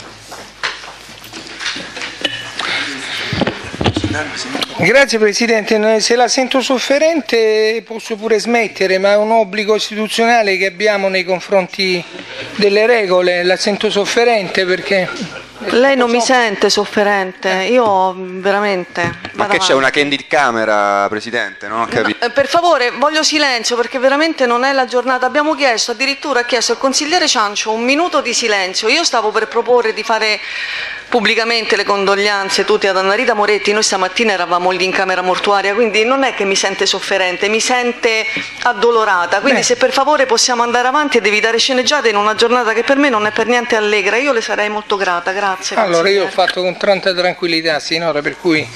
Grazie Presidente, se la sento sofferente posso pure smettere, ma è un obbligo istituzionale che abbiamo nei confronti delle regole, la sento sofferente perché... Lei non mi sente sofferente, io veramente... Ma che c'è una candid camera, Presidente? Non ho capito. No, per favore, voglio silenzio perché veramente non è la giornata. Abbiamo chiesto, addirittura ha chiesto al consigliere Ciancio un minuto di silenzio. Io stavo per proporre di fare pubblicamente le condoglianze tutte ad Anna Rita Moretti. Noi stamattina eravamo lì in camera mortuaria, quindi non è che mi sente sofferente, mi sente addolorata. Quindi Beh. se per favore possiamo andare avanti ed evitare sceneggiate in una giornata che per me non è per niente allegra, io le sarei molto grata. Grazie. Allora io ho fatto con tanta tranquillità sinora, per cui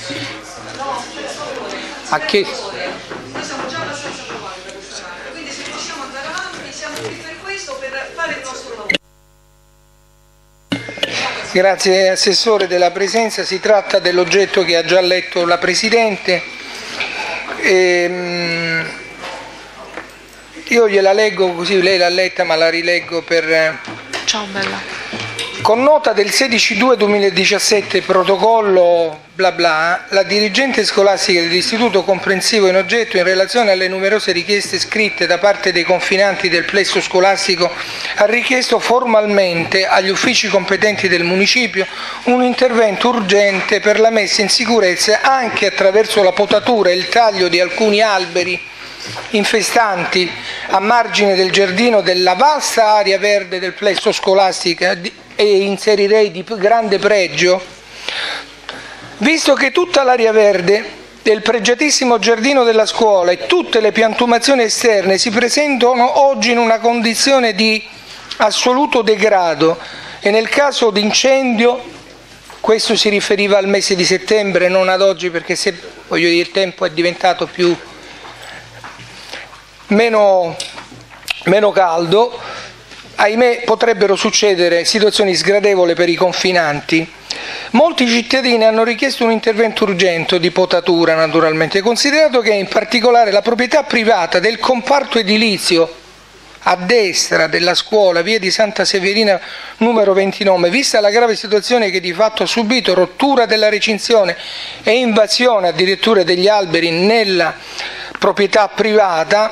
a che noi siamo già abbastanza provati da questa parte, quindi se riusciamo ad andare avanti siamo qui per questo, per fare il nostro lavoro. Grazie Assessore della presenza, si tratta dell'oggetto che ha già letto la Presidente. E, io gliela leggo così, lei l'ha letta ma la rileggo per... Ciao bella. Con nota del sedici due duemiladiciassette, protocollo bla bla, la dirigente scolastica dell'istituto comprensivo in oggetto, in relazione alle numerose richieste scritte da parte dei confinanti del plesso scolastico, ha richiesto formalmente agli uffici competenti del municipio un intervento urgente per la messa in sicurezza, anche attraverso la potatura e il taglio di alcuni alberi infestanti a margine del giardino della vasta area verde del plesso scolastico, e inserirei di grande pregio, visto che tutta l'area verde del pregiatissimo giardino della scuola e tutte le piantumazioni esterne si presentano oggi in una condizione di assoluto degrado, e nel caso di incendio, questo si riferiva al mese di settembre, non ad oggi, perché se, voglio dire, il tempo è diventato più meno, meno caldo, ahimè potrebbero succedere situazioni sgradevoli per i confinanti. Molti cittadini hanno richiesto un intervento urgente di potatura, naturalmente, considerato che in particolare la proprietà privata del comparto edilizio a destra della scuola, via di Santa Severina numero ventinove, vista la grave situazione che di fatto ha subito, rottura della recinzione e invasione addirittura degli alberi nella proprietà privata,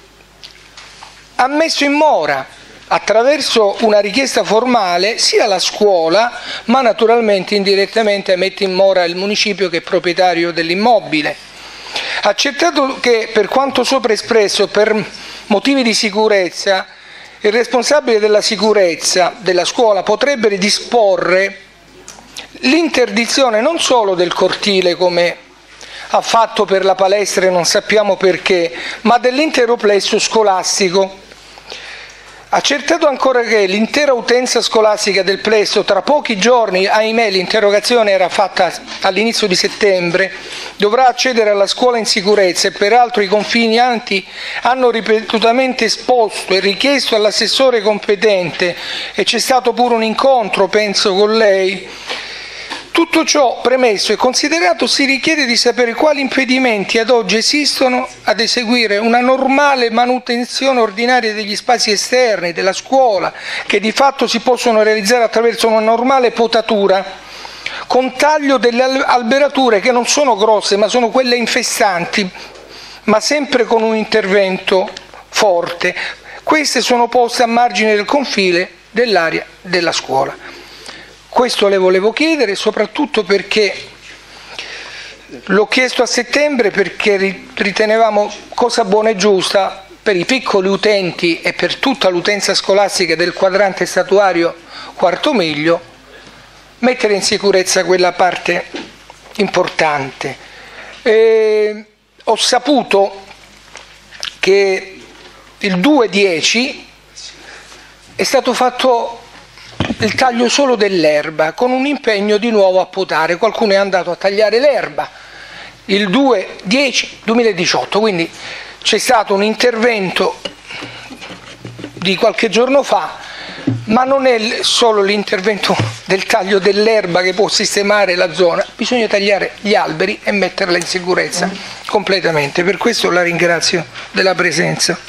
ha messo in mora, attraverso una richiesta formale, sia la scuola, ma naturalmente indirettamente mette in mora il municipio che è proprietario dell'immobile. Accertato che, per quanto sopra espresso, per motivi di sicurezza, il responsabile della sicurezza della scuola potrebbe disporre l'interdizione non solo del cortile, come ha fatto per la palestra e non sappiamo perché, ma dell'intero plesso scolastico. Accertato ancora che l'intera utenza scolastica del plesso, tra pochi giorni, ahimè l'interrogazione era fatta all'inizio di settembre, dovrà accedere alla scuola in sicurezza, e peraltro i confinanti hanno ripetutamente esposto e richiesto all'assessore competente, e c'è stato pure un incontro, penso, con lei. Tutto ciò premesso e considerato, si richiede di sapere quali impedimenti ad oggi esistono ad eseguire una normale manutenzione ordinaria degli spazi esterni della scuola, che di fatto si possono realizzare attraverso una normale potatura, con taglio delle alberature che non sono grosse ma sono quelle infestanti, ma sempre con un intervento forte. Queste sono poste a margine del confine dell'area della scuola. Questo le volevo chiedere, soprattutto perché l'ho chiesto a settembre, perché ritenevamo cosa buona e giusta per i piccoli utenti e per tutta l'utenza scolastica del quadrante statuario Quarto Miglio mettere in sicurezza quella parte importante. E ho saputo che il due dieci è stato fatto il taglio solo dell'erba, con un impegno di nuovo a potare. Qualcuno è andato a tagliare l'erba il due dieci duemiladiciotto, quindi c'è stato un intervento di qualche giorno fa, ma non è solo l'intervento del taglio dell'erba che può sistemare la zona, bisogna tagliare gli alberi e metterla in sicurezza completamente. Per questo la ringrazio della presenza.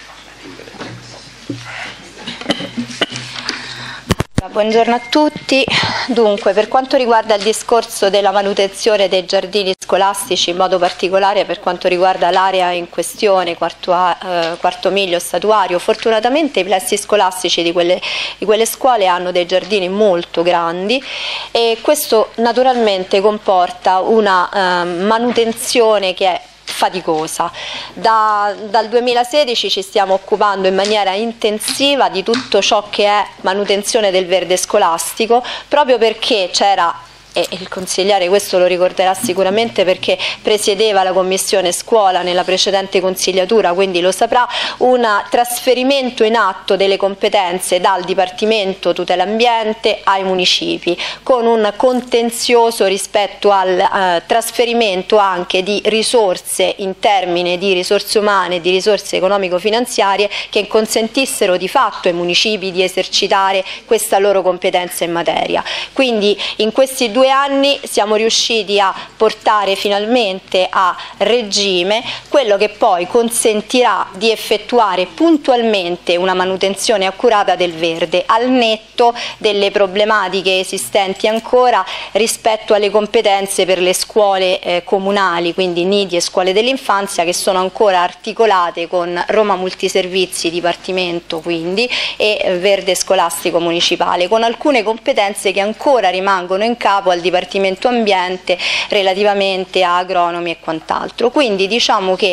Buongiorno a tutti. Dunque, per quanto riguarda il discorso della manutenzione dei giardini scolastici, in modo particolare per quanto riguarda l'area in questione, Quarto, eh, Quarto Miglio, Statuario, fortunatamente i plessi scolastici di quelle, di quelle scuole hanno dei giardini molto grandi, e questo naturalmente comporta una eh, manutenzione che è faticosa. Da, dal duemilasedici ci stiamo occupando in maniera intensiva di tutto ciò che è manutenzione del verde scolastico, proprio perché c'era, e il consigliere questo lo ricorderà sicuramente perché presiedeva la commissione scuola nella precedente consigliatura, quindi lo saprà, un trasferimento in atto delle competenze dal Dipartimento Tutela Ambiente ai municipi, con un contenzioso rispetto al eh, trasferimento anche di risorse in termini di risorse umane e di risorse economico-finanziarie che consentissero di fatto ai municipi di esercitare questa loro competenza in materia. Quindi in questi due due anni siamo riusciti a portare finalmente a regime quello che poi consentirà di effettuare puntualmente una manutenzione accurata del verde, al netto delle problematiche esistenti ancora rispetto alle competenze per le scuole eh, comunali, quindi nidi e scuole dell'infanzia, che sono ancora articolate con Roma Multiservizi, Dipartimento quindi, e Verde Scolastico Municipale, con alcune competenze che ancora rimangono in capo al Dipartimento Ambiente relativamente a agronomi e quant'altro. Quindi diciamo che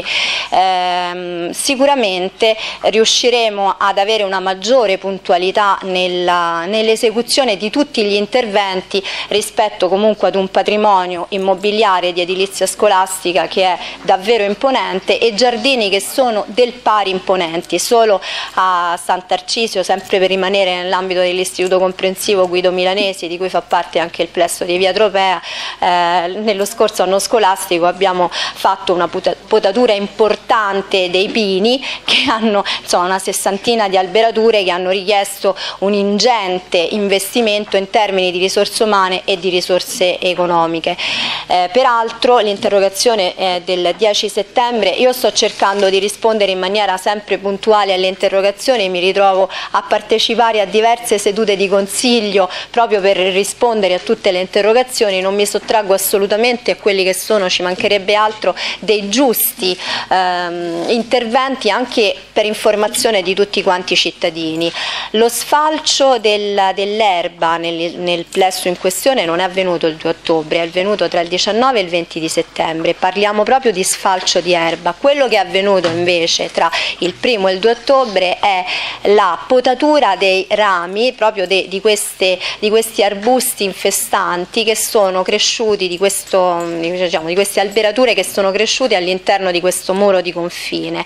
ehm, sicuramente riusciremo ad avere una maggiore puntualità nella, nell'esecuzione di tutti gli interventi rispetto comunque ad un patrimonio immobiliare di edilizia scolastica che è davvero imponente, e giardini che sono del pari imponenti. Solo a Sant'Arcisio, sempre per rimanere nell'ambito dell'Istituto Comprensivo Guido Milanesi, di cui fa parte anche il plesso di Via Tropea, eh, nello scorso anno scolastico abbiamo fatto una potatura importante dei pini, che hanno insomma una sessantina di alberature che hanno richiesto un ingente investimento in termini di risorse umane e di risorse economiche. Eh, peraltro l'interrogazione eh, del dieci settembre, io sto cercando di rispondere in maniera sempre puntuale alle interrogazioni, mi ritrovo a partecipare a diverse sedute di consiglio proprio per rispondere a tutte le interrogazioni, non mi sottraggo assolutamente a quelli che sono, ci mancherebbe altro, dei giusti ehm, interventi anche per informazione di tutti quanti i cittadini. Lo sfalcio del, dell'erba nel, nel plesso in questione non è avvenuto il due ottobre, è avvenuto tra il diciannove e il venti di settembre, parliamo proprio di sfalcio di erba. Quello che è avvenuto invece tra il primo e il due ottobre è la potatura dei rami proprio de, di, queste, di questi arbusti infestanti che sono cresciuti, di, questo, diciamo, di queste alberature che sono cresciute all'interno di questo muro di confine,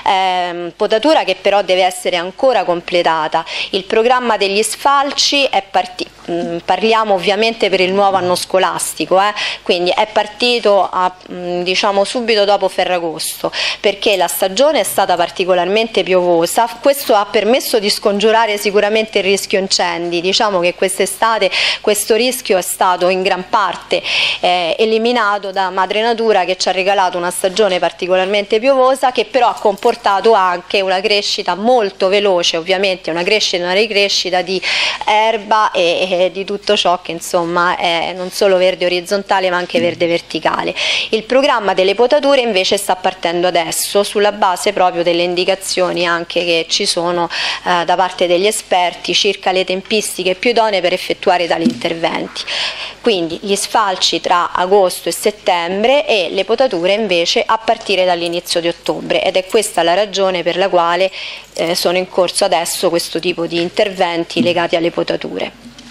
eh, potatura che però deve essere ancora completata. Il programma degli sfalci è partito, parliamo ovviamente per il nuovo anno scolastico, eh, quindi è partito a, diciamo subito dopo Ferragosto, perché la stagione è stata particolarmente piovosa. Questo ha permesso di scongiurare sicuramente il rischio incendi. Diciamo che quest'estate questo rischio è stato in gran parte eh, eliminato da madre natura, che ci ha regalato una stagione particolarmente piovosa, che però ha comportato anche una crescita molto veloce, ovviamente una crescita, una ricrescita di erba e, e di tutto ciò che insomma è non solo verde orizzontale ma anche verde verticale. Il programma delle potature invece sta partendo adesso, sulla base proprio delle indicazioni anche che ci sono eh, da parte degli esperti circa le tempistiche più idonee per effettuare tali interventi. Quindi gli sfalci tra agosto e settembre e le potature invece a partire dall'inizio di ottobre, ed è questa la ragione per la quale eh, sono in corso adesso questo tipo di interventi legati alle potature.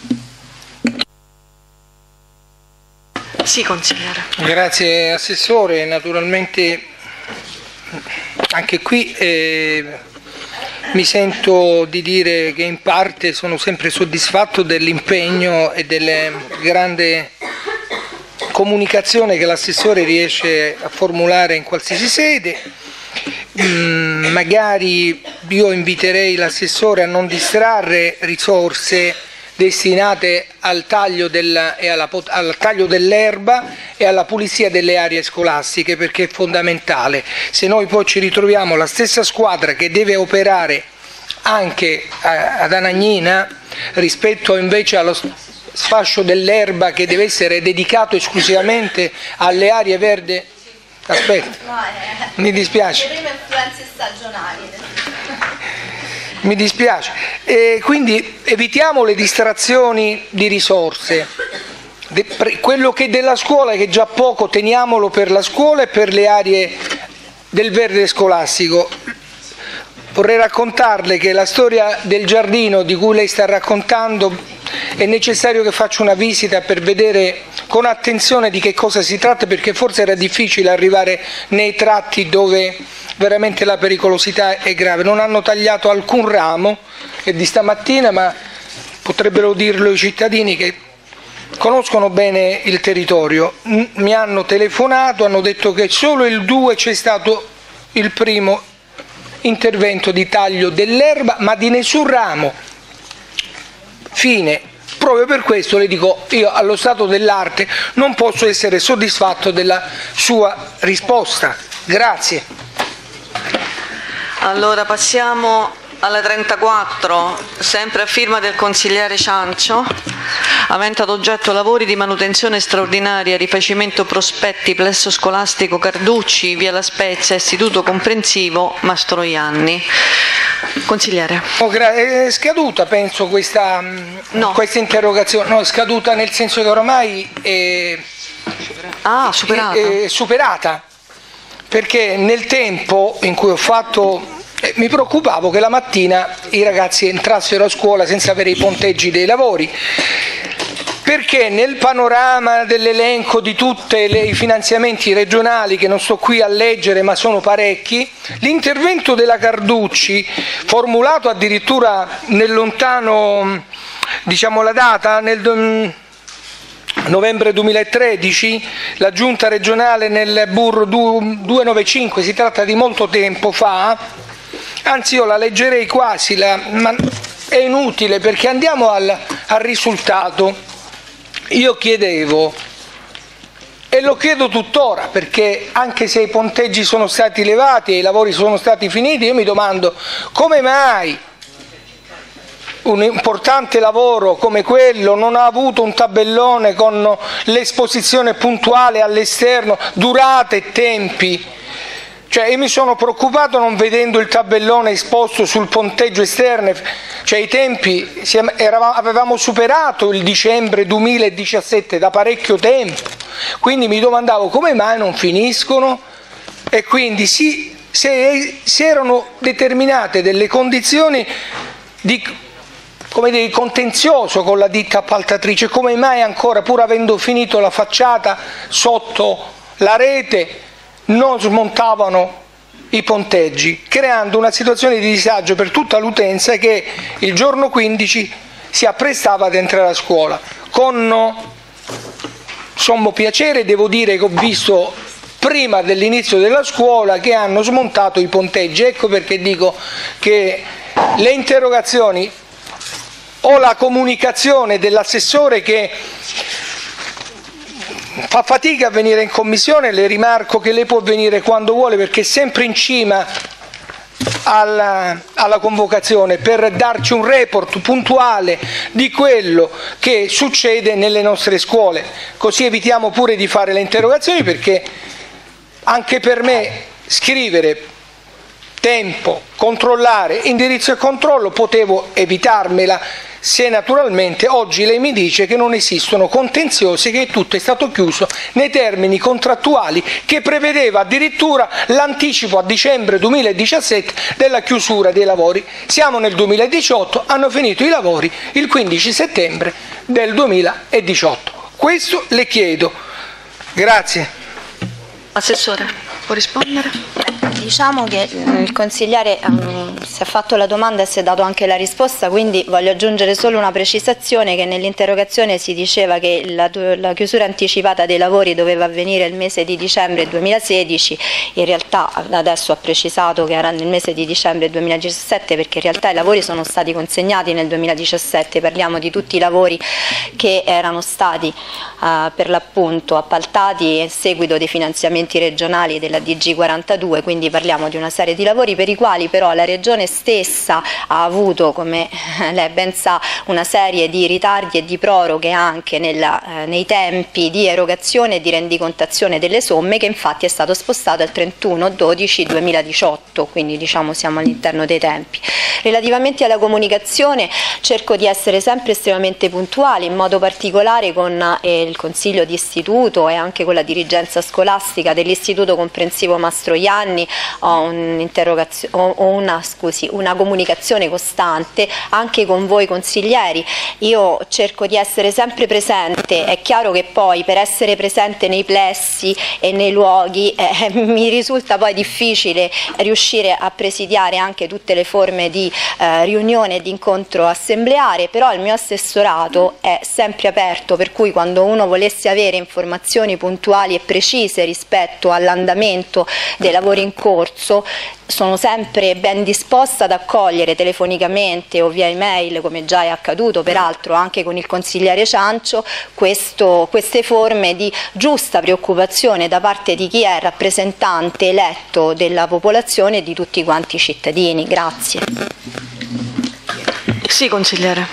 Sì, consigliere. Grazie Assessore, naturalmente anche qui eh, mi sento di dire che in parte sono sempre soddisfatto dell'impegno e della grande comunicazione che l'assessore riesce a formulare in qualsiasi sede. Mm, magari io inviterei l'assessore a non distrarre risorse destinate al taglio, della, e alla, al taglio dell'erba e alla pulizia delle aree scolastiche, perché è fondamentale. Se noi poi ci ritroviamo la stessa squadra che deve operare anche a, ad Anagnina rispetto invece allo sfascio dell'erba che deve essere dedicato esclusivamente alle aree verdi. Aspetta, mi dispiace. Le prime influenze stagionali. Mi dispiace, e quindi evitiamo le distrazioni di risorse. De, quello che è della scuola, che già poco, teniamolo per la scuola e per le aree del verde scolastico. Vorrei raccontarle che la storia del giardino di cui lei sta raccontando è necessario che faccia una visita per vedere con attenzione di che cosa si tratta, perché forse era difficile arrivare nei tratti dove veramente la pericolosità è grave. Non hanno tagliato alcun ramo, è di stamattina, ma potrebbero dirlo i cittadini che conoscono bene il territorio. Mi hanno telefonato, hanno detto che solo il due c'è stato il primo intervento di taglio dell'erba, ma di nessun ramo. Fine. Proprio per questo le dico, io allo stato dell'arte non posso essere soddisfatto della sua risposta. Grazie. Allora passiamo alla trentaquattro, sempre a firma del consigliere Ciancio, avente ad oggetto lavori di manutenzione straordinaria, rifacimento prospetti, plesso scolastico Carducci, via La Spezia, istituto comprensivo Mastroianni. Consigliere. Oh, è scaduta, penso, questa, no. questa interrogazione. No, è scaduta nel senso che oramai è, ah, superata. È, è superata, perché nel tempo in cui ho fatto... mi preoccupavo che la mattina i ragazzi entrassero a scuola senza avere i ponteggi dei lavori, perché nel panorama dell'elenco di tutti i finanziamenti regionali, che non sto qui a leggere ma sono parecchi, l'intervento della Carducci, formulato addirittura nel lontano, diciamo la data, nel novembre duemilatredici, la giunta regionale nel B U R duecentonovantacinque, si tratta di molto tempo fa. Anzi, io la leggerei quasi, la, ma è inutile perché andiamo al, al risultato. Io chiedevo, e lo chiedo tuttora, perché anche se i ponteggi sono stati levati e i lavori sono stati finiti, io mi domando come mai un importante lavoro come quello non ha avuto un tabellone con l'esposizione puntuale all'esterno, durate e tempi. Cioè, io mi sono preoccupato non vedendo il tabellone esposto sul ponteggio esterno, cioè i tempi, eravamo, avevamo superato il dicembre duemiladiciassette da parecchio tempo, quindi mi domandavo come mai non finiscono, e quindi si, se, si erano determinate delle condizioni di, come dire, contenzioso con la ditta appaltatrice, come mai ancora, pur avendo finito la facciata sotto la rete, non smontavano i ponteggi, creando una situazione di disagio per tutta l'utenza che il giorno quindici si apprestava ad entrare a scuola. Con sommo piacere devo dire che ho visto prima dell'inizio della scuola che hanno smontato i ponteggi. Ecco perché dico che le interrogazioni o la comunicazione dell'assessore che fa fatica a venire in commissione, le rimarco che lei può venire quando vuole perché è sempre in cima alla, alla convocazione per darci un report puntuale di quello che succede nelle nostre scuole, così evitiamo pure di fare le interrogazioni, perché anche per me scrivere tempo, controllare, indirizzo e controllo potevo evitarmela, se naturalmente oggi lei mi dice che non esistono contenziosi, che tutto è stato chiuso nei termini contrattuali che prevedeva addirittura l'anticipo a dicembre duemiladiciassette della chiusura dei lavori. Siamo nel duemiladiciotto, hanno finito i lavori il quindici settembre del duemiladiciotto. Questo le chiedo. Grazie. Assessore, può rispondere? Diciamo che il consigliere um, si è fatto la domanda e si è dato anche la risposta, quindi voglio aggiungere solo una precisazione, che nell'interrogazione si diceva che la, la chiusura anticipata dei lavori doveva avvenire il mese di dicembre duemilasedici, in realtà adesso ha precisato che era nel mese di dicembre duemiladiciassette, perché in realtà i lavori sono stati consegnati nel duemiladiciassette, parliamo di tutti i lavori che erano stati uh, per l'appunto appaltati in seguito dei finanziamenti regionali della D G quarantadue, quindi parliamo di una serie di lavori per i quali però la Regione stessa ha avuto, come lei ben sa, una serie di ritardi e di proroghe anche nella, eh, nei tempi di erogazione e di rendicontazione delle somme, che infatti è stato spostato al trentuno dodici duemiladiciotto, quindi diciamo siamo all'interno dei tempi. Relativamente alla comunicazione cerco di essere sempre estremamente puntuale, in modo particolare con eh, il Consiglio di Istituto e anche con la dirigenza scolastica dell'Istituto Comprensivo Mastroianni. Ho, ho una, scusi, una comunicazione costante anche con voi consiglieri. Io cerco di essere sempre presente, è chiaro che poi per essere presente nei plessi e nei luoghi eh, mi risulta poi difficile riuscire a presidiare anche tutte le forme di eh, riunione e di incontro assembleare, però il mio assessorato è sempre aperto, per cui quando uno volesse avere informazioni puntuali e precise rispetto all'andamento dei lavori in corso corso, sono sempre ben disposta ad accogliere telefonicamente o via email, come già è accaduto peraltro anche con il consigliere Ciancio, questo, queste forme di giusta preoccupazione da parte di chi è rappresentante eletto della popolazione e di tutti quanti i cittadini. Grazie. Sì, consigliere.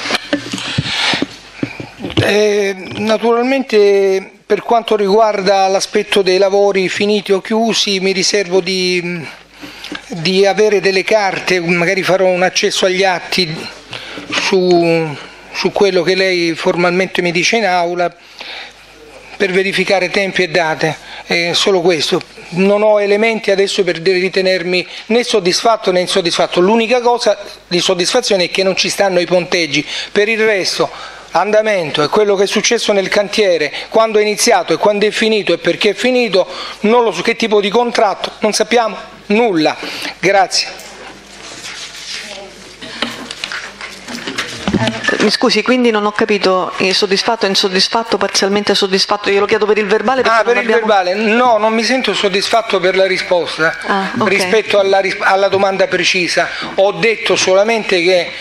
Eh, naturalmente per quanto riguarda l'aspetto dei lavori finiti o chiusi mi riservo di, di avere delle carte, magari farò un accesso agli atti su, su quello che lei formalmente mi dice in aula per verificare tempi e date, eh, solo questo. Non ho elementi adesso per ritenermi né soddisfatto né insoddisfatto, l'unica cosa di soddisfazione è che non ci stanno i ponteggi, per il resto andamento e quello che è successo nel cantiere, quando è iniziato e quando è finito e perché è finito, non lo so, che tipo di contratto, non sappiamo nulla. Grazie. Mi scusi, quindi non ho capito, soddisfatto, insoddisfatto, parzialmente soddisfatto, glielo chiedo per il verbale. Ah, per il abbiamo... verbale, no, non mi sento soddisfatto per la risposta, ah, okay. rispetto alla, alla domanda precisa. Ho detto solamente che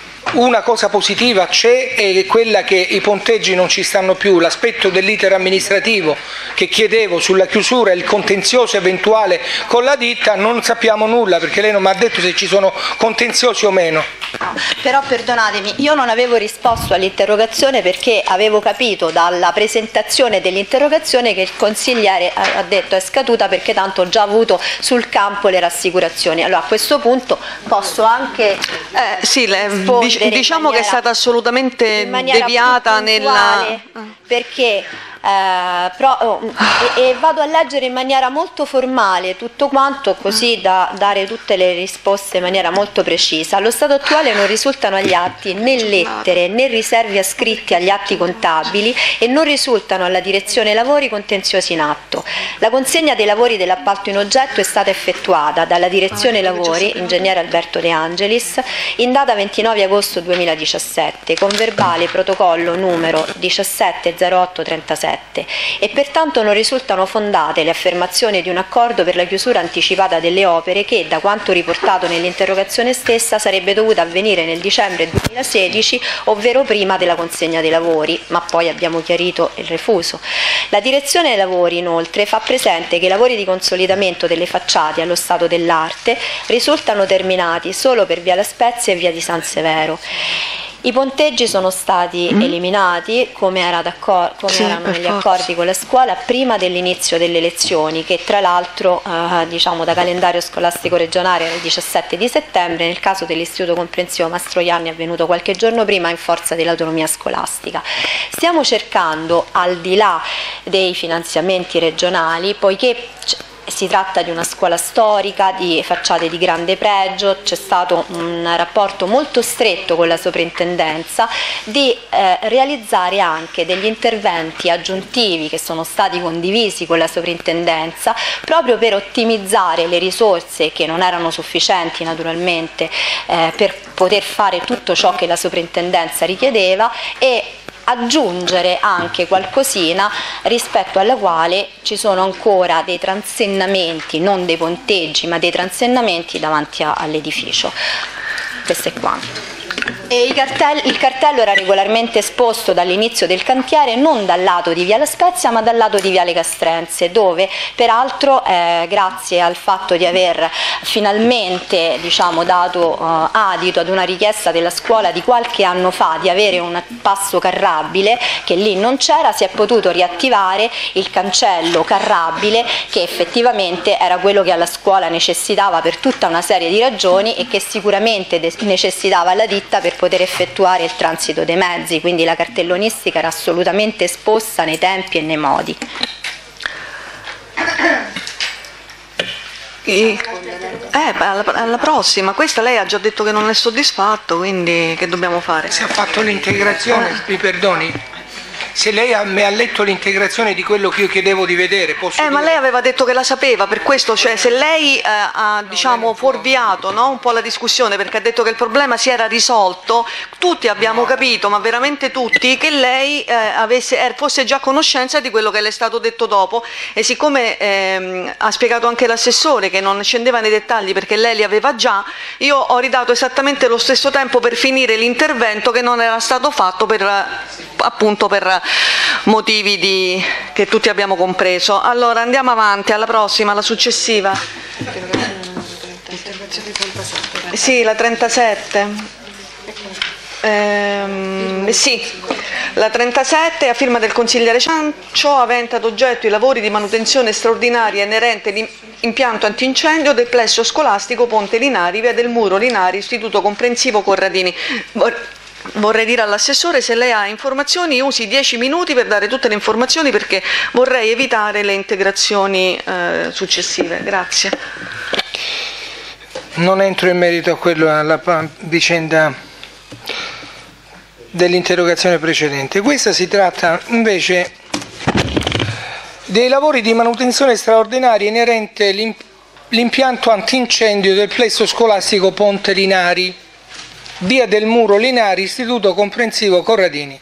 una cosa positiva c'è, è quella che i ponteggi non ci stanno più. L'aspetto dell'iter amministrativo che chiedevo sulla chiusura e il contenzioso eventuale con la ditta non sappiamo nulla, perché lei non mi ha detto se ci sono contenziosi o meno. No, però perdonatemi, io non avevo risposto all'interrogazione perché avevo capito dalla presentazione dell'interrogazione che il consigliere ha detto è scaduta perché tanto ho già avuto sul campo le rassicurazioni. Allora a questo punto posso anche eh, sì, le, rispondere diciamo maniera, che è stata assolutamente deviata nella... perché Eh, pro, oh, e, e vado a leggere in maniera molto formale tutto quanto, così da dare tutte le risposte in maniera molto precisa. Allo stato attuale non risultano agli atti né lettere né riservi ascritti agli atti contabili e non risultano alla direzione lavori contenziosi in atto. La consegna dei lavori dell'appalto in oggetto è stata effettuata dalla direzione lavori, ingegnere Alberto De Angelis, in data ventinove agosto duemiladiciassette con verbale protocollo numero diciassette zero otto trentasette e pertanto non risultano fondate le affermazioni di un accordo per la chiusura anticipata delle opere che, da quanto riportato nell'interrogazione stessa, sarebbe dovuta avvenire nel dicembre duemilasedici, ovvero prima della consegna dei lavori, ma poi abbiamo chiarito il refuso. La direzione dei lavori inoltre fa presente che i lavori di consolidamento delle facciate allo stato dell'arte risultano terminati solo per via La Spezia e via di San Severo. I ponteggi sono stati mm. eliminati come, era come sì, erano negli forza. accordi con la scuola prima dell'inizio delle lezioni, che tra l'altro eh, diciamo da calendario scolastico regionale era il diciassette di settembre, nel caso dell'istituto comprensivo Mastroianni è avvenuto qualche giorno prima in forza dell'autonomia scolastica. Stiamo cercando, al di là dei finanziamenti regionali, poiché si tratta di una scuola storica, di facciate di grande pregio, c'è stato un rapporto molto stretto con la soprintendenza, di eh, realizzare anche degli interventi aggiuntivi che sono stati condivisi con la soprintendenza proprio per ottimizzare le risorse che non erano sufficienti naturalmente eh, per poter fare tutto ciò che la soprintendenza richiedeva e aggiungere anche qualcosina rispetto alla quale ci sono ancora dei transennamenti, non dei ponteggi, ma dei transennamenti davanti all'edificio. Questo è quanto. E il cartello, il cartello era regolarmente esposto dall'inizio del cantiere non dal lato di Via La Spezia ma dal lato di Viale Castrense, dove peraltro eh, grazie al fatto di aver finalmente diciamo, dato eh, adito ad una richiesta della scuola di qualche anno fa di avere un passo carrabile che lì non c'era, si è potuto riattivare il cancello carrabile che effettivamente era quello che alla scuola necessitava per tutta una serie di ragioni e che sicuramente necessitava la ditta per poter effettuare il transito dei mezzi, quindi la cartellonistica era assolutamente esposta nei tempi e nei modi. Eh, alla, alla prossima, questa lei ha già detto che non è soddisfatto, quindi che dobbiamo fare? Si è fatto l'integrazione, mi perdoni, se lei ha, mi ha letto l'integrazione di quello che io chiedevo di vedere, posso Eh, dire? ma lei aveva detto che la sapeva, per questo, cioè, se lei eh, ha, diciamo, fuorviato, no, un po' la discussione, perché ha detto che il problema si era risolto, tutti abbiamo capito, ma veramente tutti, che lei eh, avesse, eh, fosse già a conoscenza di quello che le è stato detto dopo, e siccome ehm, ha spiegato anche l'assessore che non scendeva nei dettagli perché lei li aveva già, io ho ridato esattamente lo stesso tempo per finire l'intervento che non era stato fatto per, appunto, per motivi di, che tutti abbiamo compreso. Allora andiamo avanti, alla prossima, la successiva. Sì, la trentasette. Ehm, sì, la trentasette è a firma del consigliere Ciancio, avente ad oggetto i lavori di manutenzione straordinaria inerente all'impianto antincendio del plesso scolastico Ponte Linari, via del Muro Linari, istituto comprensivo Corradini. Vorrei dire all'assessore, se lei ha informazioni usi dieci minuti per dare tutte le informazioni, perché vorrei evitare le integrazioni eh, successive. Grazie. Non entro in merito a quello, alla vicenda dell'interrogazione precedente. Questa si tratta invece dei lavori di manutenzione straordinaria inerente all'impianto antincendio del plesso scolastico Ponte Linari, via del Muro Linari, istituto comprensivo Corradini.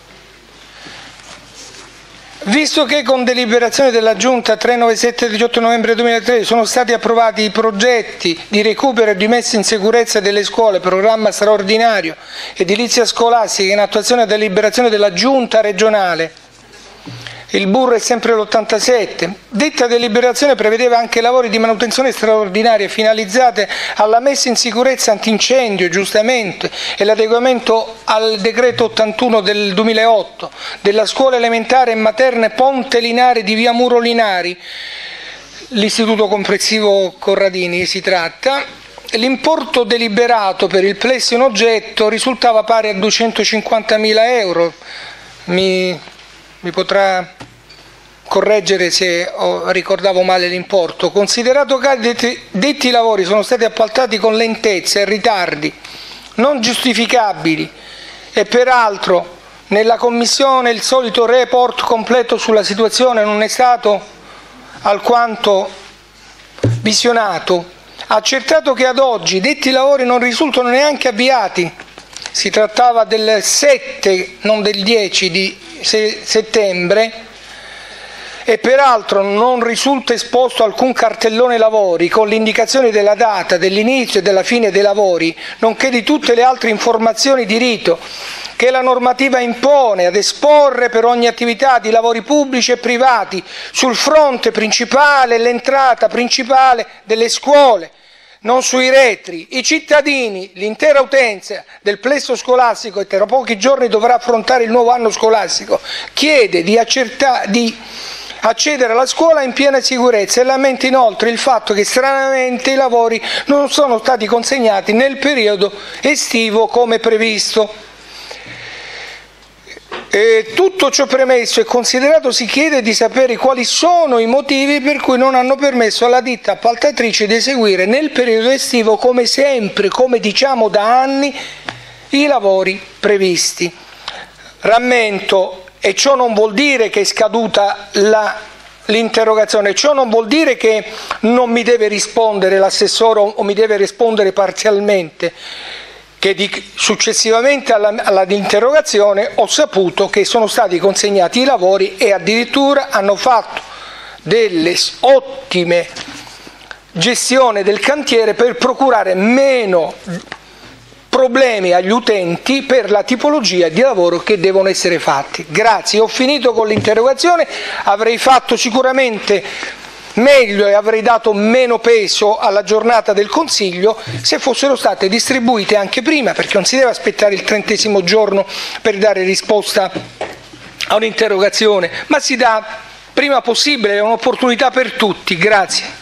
Visto che con deliberazione della Giunta trecentonovantasette del diciotto novembre duemilatredici sono stati approvati i progetti di recupero e di messa in sicurezza delle scuole, programma straordinario, edilizia scolastica, in attuazione della deliberazione della Giunta regionale, il B U R è sempre l'ottantasette, detta deliberazione prevedeva anche lavori di manutenzione straordinaria finalizzate alla messa in sicurezza antincendio, giustamente, e l'adeguamento al decreto ottantuno del duemilaotto della scuola elementare e materna Ponte Linari di via Muro Linari, l'istituto comprensivo Corradini si tratta. L'importo deliberato per il plesso in oggetto risultava pari a duecentocinquantamila euro. Mi, mi potrà correggere se ho, ricordavo male l'importo. Considerato che detti, detti lavori sono stati appaltati con lentezze e ritardi non giustificabili, e peraltro nella commissione il solito report completo sulla situazione non è stato alquanto visionato, accertato che ad oggi detti lavori non risultano neanche avviati. Si trattava del sette, non del dieci di settembre, e peraltro non risulta esposto alcun cartellone lavori con l'indicazione della data dell'inizio e della fine dei lavori, nonché di tutte le altre informazioni di rito che la normativa impone ad esporre per ogni attività di lavori pubblici e privati sul fronte principale e l'entrata principale delle scuole, non sui retri. I cittadini, l'intera utenza del plesso scolastico, e tra pochi giorni dovrà affrontare il nuovo anno scolastico, chiede di, accertare, di accedere alla scuola in piena sicurezza, e lamenta inoltre il fatto che stranamente i lavori non sono stati consegnati nel periodo estivo come previsto. E tutto ciò premesso e considerato, si chiede di sapere quali sono i motivi per cui non hanno permesso alla ditta appaltatrice di eseguire nel periodo estivo, come sempre, come diciamo da anni, i lavori previsti. Rammento, e ciò non vuol dire che è scaduta la, l'interrogazione, ciò non vuol dire che non mi deve rispondere l'assessore o mi deve rispondere parzialmente, che di, successivamente alla, all'interrogazione ho saputo che sono stati consegnati i lavori e addirittura hanno fatto delle ottime gestioni del cantiere per procurare meno problemi agli utenti per la tipologia di lavoro che devono essere fatti. Grazie, ho finito con l'interrogazione. Avrei fatto sicuramente meglio e avrei dato meno peso alla giornata del Consiglio se fossero state distribuite anche prima, perché non si deve aspettare il trentesimo giorno per dare risposta a un'interrogazione, ma si dà prima possibile, è un'opportunità per tutti. Grazie.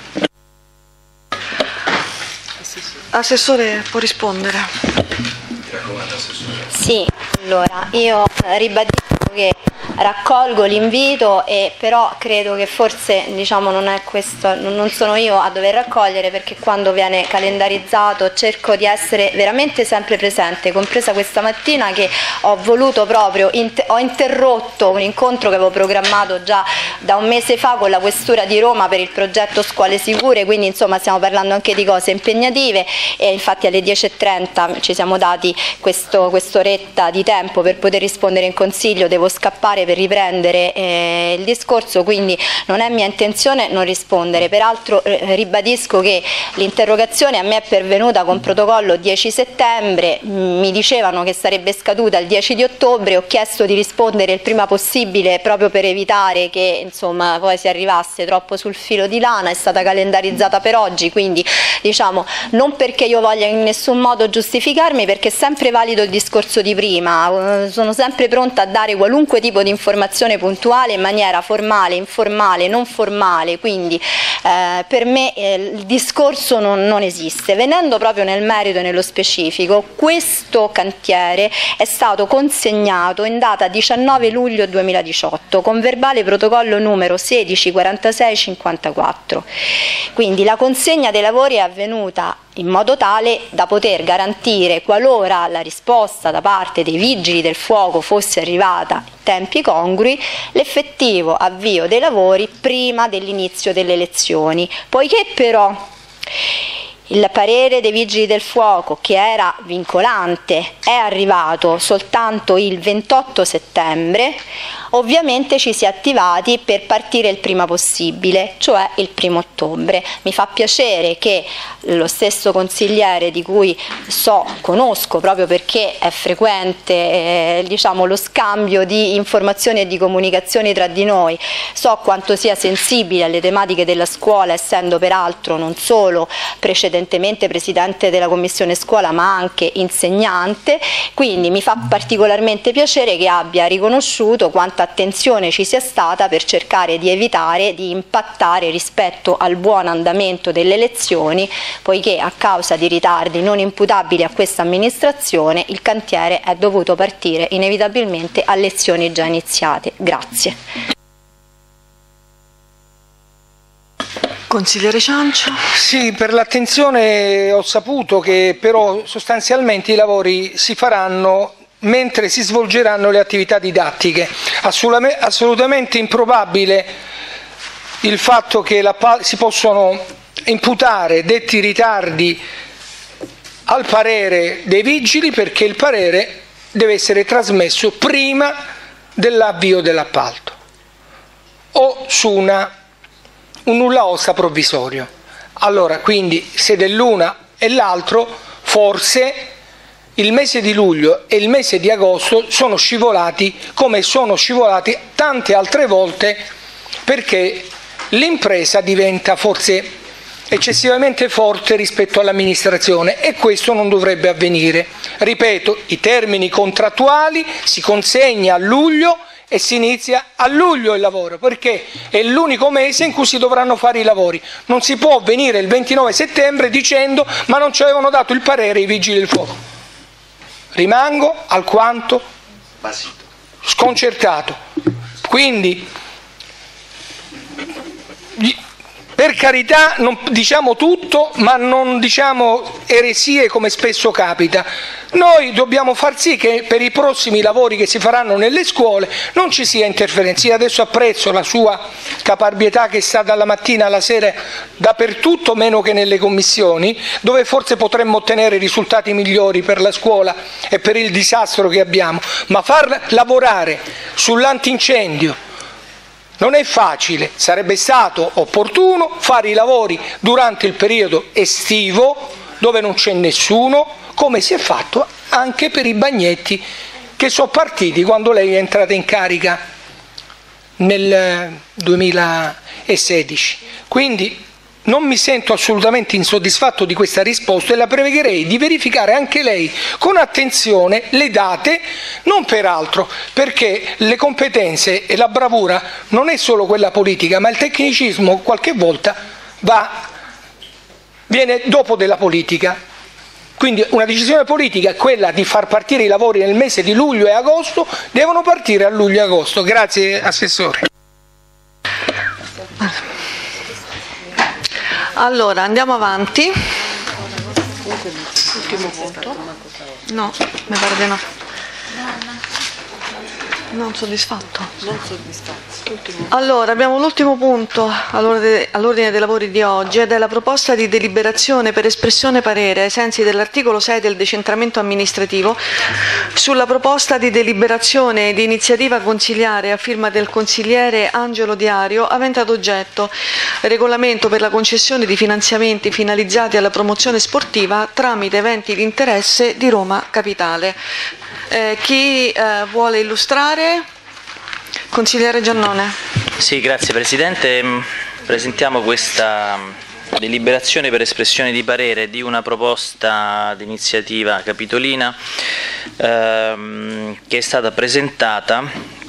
Assessore, può rispondere? Sì, allora io ribadisco che raccolgo l'invito, e però credo che forse, diciamo, non è questo, non sono io a dover raccogliere, perché quando viene calendarizzato cerco di essere veramente sempre presente, compresa questa mattina che ho voluto proprio, inter- ho interrotto un incontro che avevo programmato già da un mese fa con la Questura di Roma per il progetto Scuole Sicure, quindi insomma stiamo parlando anche di cose impegnative, e infatti alle dieci e trenta ci siamo dati questo, quest'oretta di tempo per poter rispondere in Consiglio, devo scappare per riprendere eh, il discorso, quindi non è mia intenzione non rispondere. Peraltro eh, ribadisco che l'interrogazione a me è pervenuta con protocollo dieci settembre, mi dicevano che sarebbe scaduta il dieci di ottobre, ho chiesto di rispondere il prima possibile proprio per evitare che insomma poi si arrivasse troppo sul filo di lana, è stata calendarizzata per oggi, quindi diciamo non perché io voglia in nessun modo giustificarmi, perché è sempre valido il discorso di prima, sono sempre pronta a dare qualunque tipo di informazione puntuale in maniera formale, informale, non formale, quindi eh, per me eh, il discorso non, non esiste. Venendo proprio nel merito e nello specifico, questo cantiere è stato consegnato in data diciannove luglio duemiladiciotto con verbale protocollo numero sedici quarantasei cinquantaquattro, quindi la consegna dei lavori è avvenuta in modo tale da poter garantire, qualora la risposta da parte dei vigili del fuoco fosse arrivata in tempi congrui, l'effettivo avvio dei lavori prima dell'inizio delle lezioni. Poiché però il parere dei vigili del fuoco, che era vincolante, è arrivato soltanto il ventotto settembre, ovviamente ci si è attivati per partire il prima possibile, cioè il primo ottobre. Mi fa piacere che lo stesso consigliere, di cui so, conosco proprio perché è frequente eh, diciamo, lo scambio di informazioni e di comunicazioni tra di noi, so quanto sia sensibile alle tematiche della scuola, essendo peraltro non solo precedentemente presidente della commissione scuola ma anche insegnante, quindi mi fa particolarmente piacere che abbia riconosciuto quanto attenzione ci sia stata per cercare di evitare di impattare rispetto al buon andamento delle lezioni, poiché a causa di ritardi non imputabili a questa amministrazione il cantiere è dovuto partire inevitabilmente a lezioni già iniziate. Grazie. Consigliere Ciancio. Sì, per l'attenzione ho saputo che però sostanzialmente i lavori si faranno mentre si svolgeranno le attività didattiche. Assolutamente improbabile il fatto che la, si possono imputare detti ritardi al parere dei vigili, perché il parere deve essere trasmesso prima dell'avvio dell'appalto o su una, un nulla osta provvisorio. Allora, quindi se dell'una e l'altro, forse il mese di luglio e il mese di agosto sono scivolati come sono scivolati tante altre volte, perché l'impresa diventa forse eccessivamente forte rispetto all'amministrazione, e questo non dovrebbe avvenire. Ripeto, i termini contrattuali, si consegna a luglio e si inizia a luglio il lavoro, perché è l'unico mese in cui si dovranno fare i lavori. Non si può venire il ventinove settembre dicendo ma non ci avevano dato il parere i vigili del fuoco. Rimango alquanto sconcertato. Quindi, per carità, non diciamo tutto, ma non diciamo eresie come spesso capita. Noi dobbiamo far sì che per i prossimi lavori che si faranno nelle scuole non ci sia interferenza. Io adesso apprezzo la sua caparbietà che sta dalla mattina alla sera dappertutto, meno che nelle commissioni, dove forse potremmo ottenere risultati migliori per la scuola e per il disastro che abbiamo, ma far lavorare sull'antincendio non è facile. Sarebbe stato opportuno fare i lavori durante il periodo estivo, dove non c'è nessuno, come si è fatto anche per i bagnetti che sono partiti quando lei è entrata in carica nel duemilasedici. Quindi non mi sento assolutamente insoddisfatto di questa risposta e la pregherei di verificare anche lei con attenzione le date, non per altro, perché le competenze e la bravura non è solo quella politica, ma il tecnicismo qualche volta va, viene dopo della politica. Quindi una decisione politica è quella di far partire i lavori nel mese di luglio e agosto, devono partire a luglio e agosto. Grazie Assessore. Allora, andiamo avanti. No, mi pare di no. Non soddisfatto? Non soddisfatto. Allora, abbiamo l'ultimo punto all'ordine dei lavori di oggi ed è la proposta di deliberazione per espressione parere ai sensi dell'articolo sei del decentramento amministrativo sulla proposta di deliberazione di iniziativa consiliare a firma del consigliere Angelo Diario avente ad oggetto regolamento per la concessione di finanziamenti finalizzati alla promozione sportiva tramite eventi di interesse di Roma Capitale. Eh, chi eh, vuole illustrare? Consigliere Giannone. Sì, grazie Presidente. Presentiamo questa deliberazione per espressione di parere di una proposta di iniziativa capitolina ehm, che è stata presentata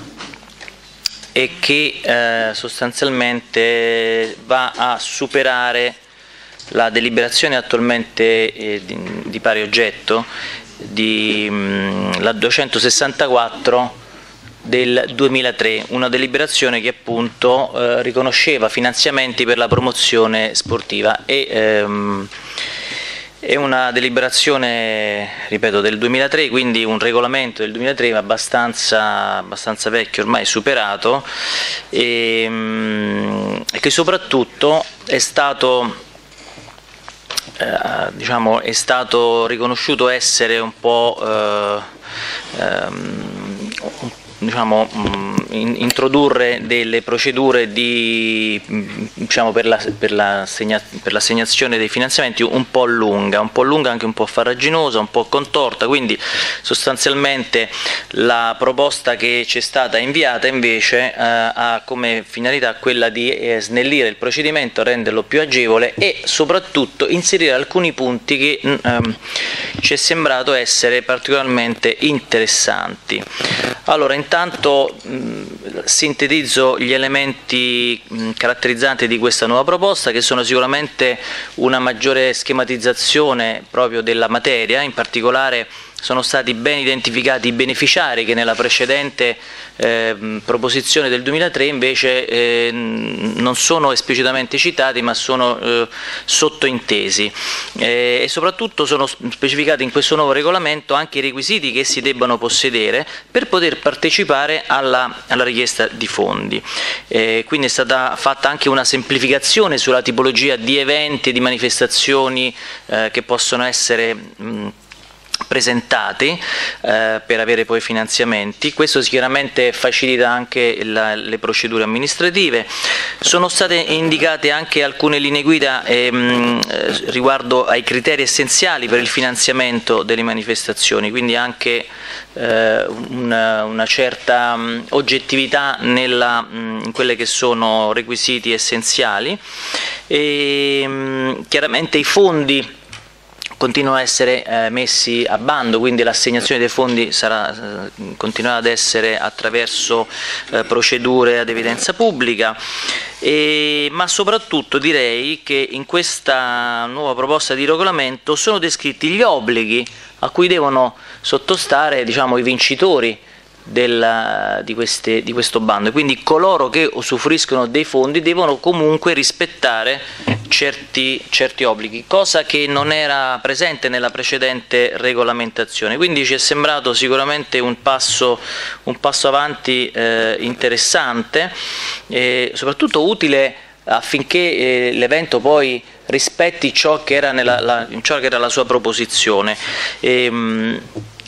e che eh, sostanzialmente va a superare la deliberazione attualmente eh, di, di pari oggetto di mh, la duecentosessantaquattro del duemilatré, una deliberazione che appunto eh, riconosceva finanziamenti per la promozione sportiva e ehm, è una deliberazione, ripeto, del duemilatré, quindi un regolamento del duemilatré abbastanza, abbastanza vecchio, ormai superato e, mh, e che soprattutto è stato Eh, diciamo, è stato riconosciuto essere un po' eh, ehm, diciamo, in, introdurre delle procedure di, diciamo, per, la, per, la segna, per l'assegnazione dei finanziamenti un po' lunga, un po' lunga anche un po' farraginosa, un po' contorta, quindi sostanzialmente la proposta che ci è stata inviata invece eh, ha come finalità quella di eh, snellire il procedimento, renderlo più agevole e soprattutto inserire alcuni punti che ehm, ci è sembrato essere particolarmente interessanti. Allora, intanto mh, sintetizzo gli elementi mh, caratterizzanti di questa nuova proposta, che sono sicuramente una maggiore schematizzazione proprio della materia, in particolare sono stati ben identificati i beneficiari che nella precedente eh, proposizione del duemilatré invece eh, non sono esplicitamente citati ma sono eh, sottointesi eh, e soprattutto sono specificati in questo nuovo regolamento anche i requisiti che si debbano possedere per poter partecipare alla, alla richiesta di fondi. Eh, quindi è stata fatta anche una semplificazione sulla tipologia di eventi e di manifestazioni eh, che possono essere mh, presentati eh, per avere poi finanziamenti. Questo sicuramente facilita anche la, le procedure amministrative. Sono state indicate anche alcune linee guida ehm, riguardo ai criteri essenziali per il finanziamento delle manifestazioni, quindi anche eh, una, una certa mh, oggettività nella, mh, in quelle che sono requisiti essenziali e mh, chiaramente i fondi continuano a essere eh, messi a bando, quindi l'assegnazione dei fondi sarà, eh, continuerà ad essere attraverso eh, procedure ad evidenza pubblica, e, ma soprattutto direi che in questa nuova proposta di regolamento sono descritti gli obblighi a cui devono sottostare, diciamo, i vincitori Del, di, queste, di questo bando, quindi coloro che usufruiscono dei fondi devono comunque rispettare certi, certi obblighi, cosa che non era presente nella precedente regolamentazione, quindi ci è sembrato sicuramente un passo, un passo avanti eh, interessante e soprattutto utile affinché eh, l'evento poi rispetti ciò che era, nella, la, ciò che era la sua proposizione. E, mh,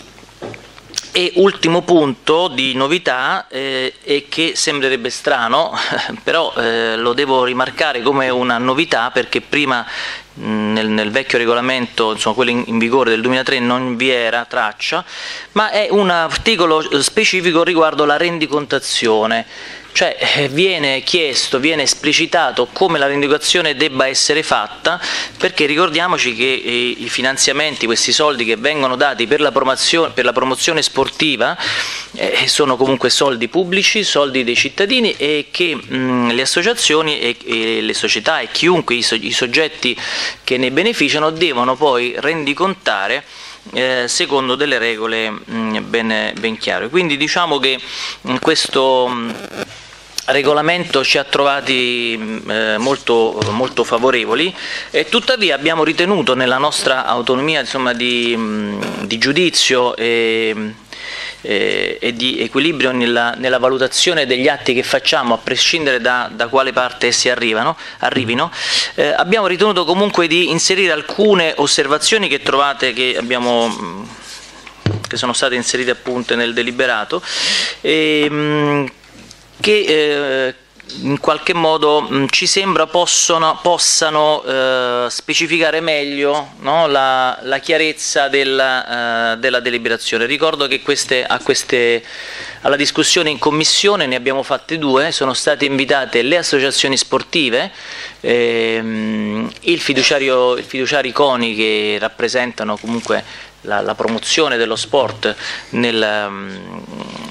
E ultimo punto di novità eh, è che sembrerebbe strano, però eh, lo devo rimarcare come una novità perché prima mh, nel, nel vecchio regolamento, insomma quello in, in vigore del duemilatré, non vi era traccia, ma è un articolo specifico riguardo la rendicontazione. cioè eh, viene chiesto, viene esplicitato come la rendicontazione debba essere fatta, perché ricordiamoci che eh, i finanziamenti, questi soldi che vengono dati per la promozione, per la promozione sportiva eh, sono comunque soldi pubblici, soldi dei cittadini, e che mh, le associazioni e, e le società e chiunque, i, so, i soggetti che ne beneficiano, devono poi rendicontare Eh, secondo delle regole mh, ben, ben chiare. Quindi diciamo che mh, questo mh, regolamento ci ha trovati eh, molto, molto favorevoli, e tuttavia abbiamo ritenuto, nella nostra autonomia insomma, di, mh, di giudizio e, e, e di equilibrio nella, nella valutazione degli atti che facciamo, a prescindere da, da quale parte essi arrivano, arrivino, eh, abbiamo ritenuto comunque di inserire alcune osservazioni che trovate, che abbiamo che sono state inserite appunto nel deliberato, e, mh, che eh, in qualche modo mh, ci sembra possono, possano eh, specificare meglio, no, la, la chiarezza della, eh, della deliberazione. Ricordo che queste, a queste, alla discussione in commissione ne abbiamo fatte due, sono state invitate le associazioni sportive, ehm, il fiduciario, il fiduciari CONI, che rappresentano comunque la, la promozione dello sport nel um,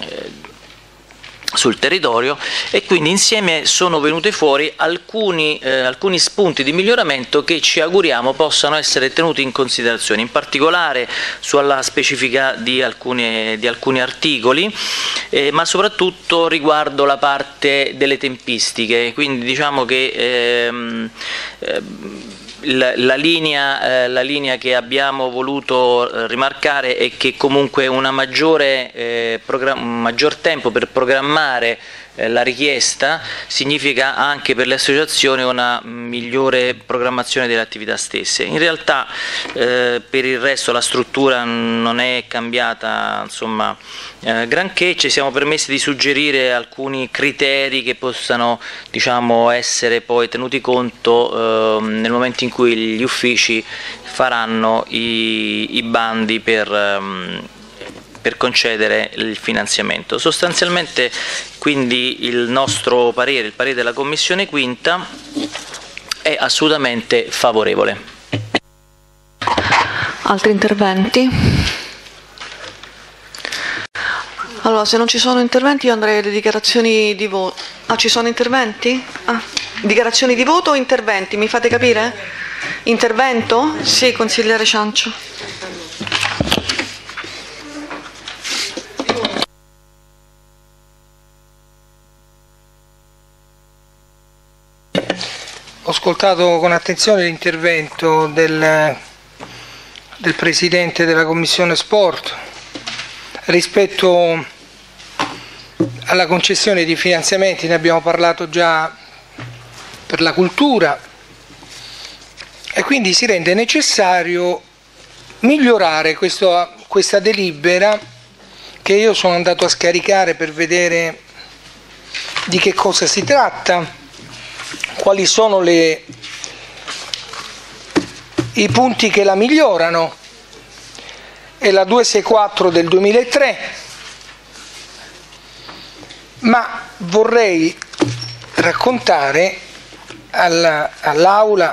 sul territorio, e quindi insieme sono venute fuori alcuni, eh, alcuni spunti di miglioramento che ci auguriamo possano essere tenuti in considerazione, in particolare sulla specifica di alcuni, di alcuni articoli, eh, ma soprattutto riguardo la parte delle tempistiche. Quindi diciamo che ehm, ehm, La, la, linea, eh, la linea che abbiamo voluto eh, rimarcare è che comunque una maggiore, eh, un maggior tempo per programmare eh, la richiesta significa anche per le associazioni una migliore programmazione delle attività stesse. In realtà eh, per il resto la struttura non è cambiata, insomma, eh, granché. Ci siamo permessi di suggerire alcuni criteri che possano, diciamo, essere poi tenuti conto eh, nel momento in cui gli uffici faranno i, i bandi per, um, per concedere il finanziamento. Sostanzialmente quindi il nostro parere, il parere della Commissione Quinta, è assolutamente favorevole. Altri interventi? Allora, se non ci sono interventi io andrei alle dichiarazioni di voto. Ah, ci sono interventi? Ah, dichiarazioni di voto o interventi? Mi fate capire? Intervento? Sì, consigliere Ciancio. Ho ascoltato con attenzione l'intervento del, del Presidente della Commissione Sport rispetto alla concessione di finanziamenti. Ne abbiamo parlato già per la cultura, e quindi si rende necessario migliorare questo, questa delibera, che io sono andato a scaricare per vedere di che cosa si tratta, quali sono le, i punti che la migliorano. È la duecentosessantaquattro del duemilatré, ma vorrei raccontare alla, all'Aula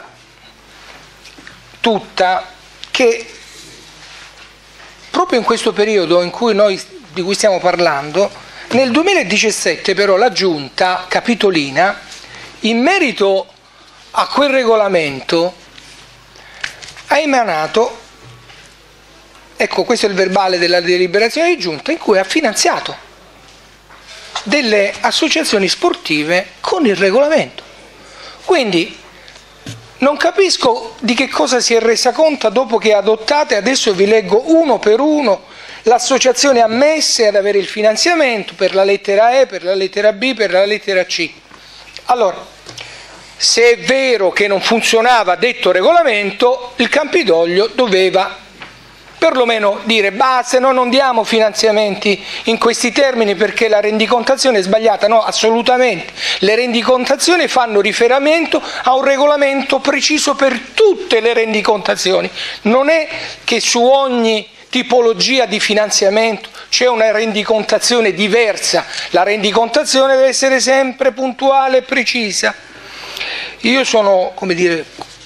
tutta che proprio in questo periodo in cui noi, di cui stiamo parlando, nel duemiladiciassette però la Giunta Capitolina, in merito a quel regolamento, ha emanato, ecco, questo è il verbale della deliberazione di Giunta, in cui ha finanziato delle associazioni sportive con il regolamento. Quindi non capisco di che cosa si è resa conto dopo che adottate, adesso vi leggo uno per uno, l'associazione ammesse ad avere il finanziamento per la lettera E, per la lettera B, per la lettera C. Allora, se è vero che non funzionava detto regolamento, il Campidoglio doveva perlomeno dire basta, noi non diamo finanziamenti in questi termini perché la rendicontazione è sbagliata. No, assolutamente. Le rendicontazioni fanno riferimento a un regolamento preciso per tutte le rendicontazioni. Non è che su ogni tipologia di finanziamento, c'è una rendicontazione diversa, la rendicontazione deve essere sempre puntuale e precisa. Io sono, come dire,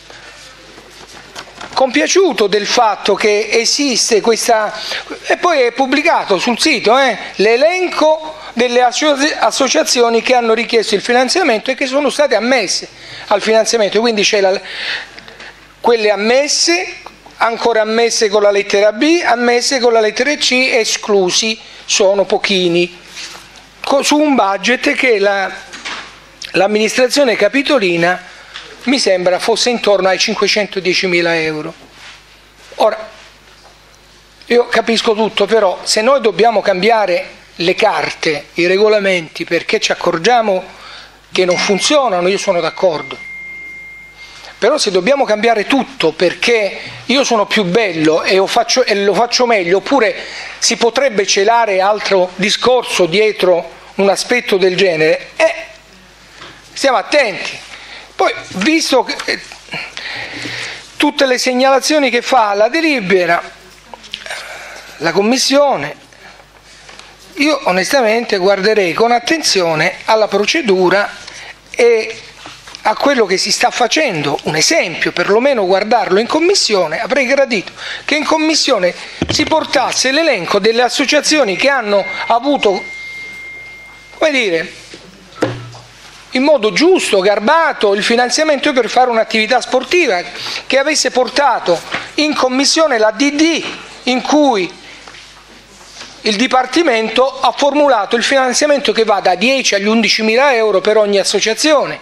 compiaciuto del fatto che esiste questa, e poi è pubblicato sul sito eh, l'elenco delle associazioni che hanno richiesto il finanziamento e che sono state ammesse al finanziamento, quindi c'è la, quelle ammesse, ancora ammesse con la lettera B, ammesse con la lettera C, esclusi sono pochini, su un budget che la, l'amministrazione capitolina mi sembra fosse intorno ai cinquecentodiecimila euro. Ora, io capisco tutto, però se noi dobbiamo cambiare le carte, i regolamenti, perché ci accorgiamo che non funzionano, io sono d'accordo. Però se dobbiamo cambiare tutto perché io sono più bello e lo faccio, e lo faccio meglio, oppure si potrebbe celare altro discorso dietro un aspetto del genere, eh, stiamo attenti. Poi, visto che, eh, tutte le segnalazioni che fa la delibera, la Commissione, io onestamente guarderei con attenzione alla procedura e a quello che si sta facendo. Un esempio, perlomeno guardarlo in Commissione, avrei gradito che in Commissione si portasse l'elenco delle associazioni che hanno avuto, come dire, in modo giusto, garbato, il finanziamento per fare un'attività sportiva, che avesse portato in Commissione la D D in cui il Dipartimento ha formulato il finanziamento che va da dieci agli undicimila euro per ogni associazione.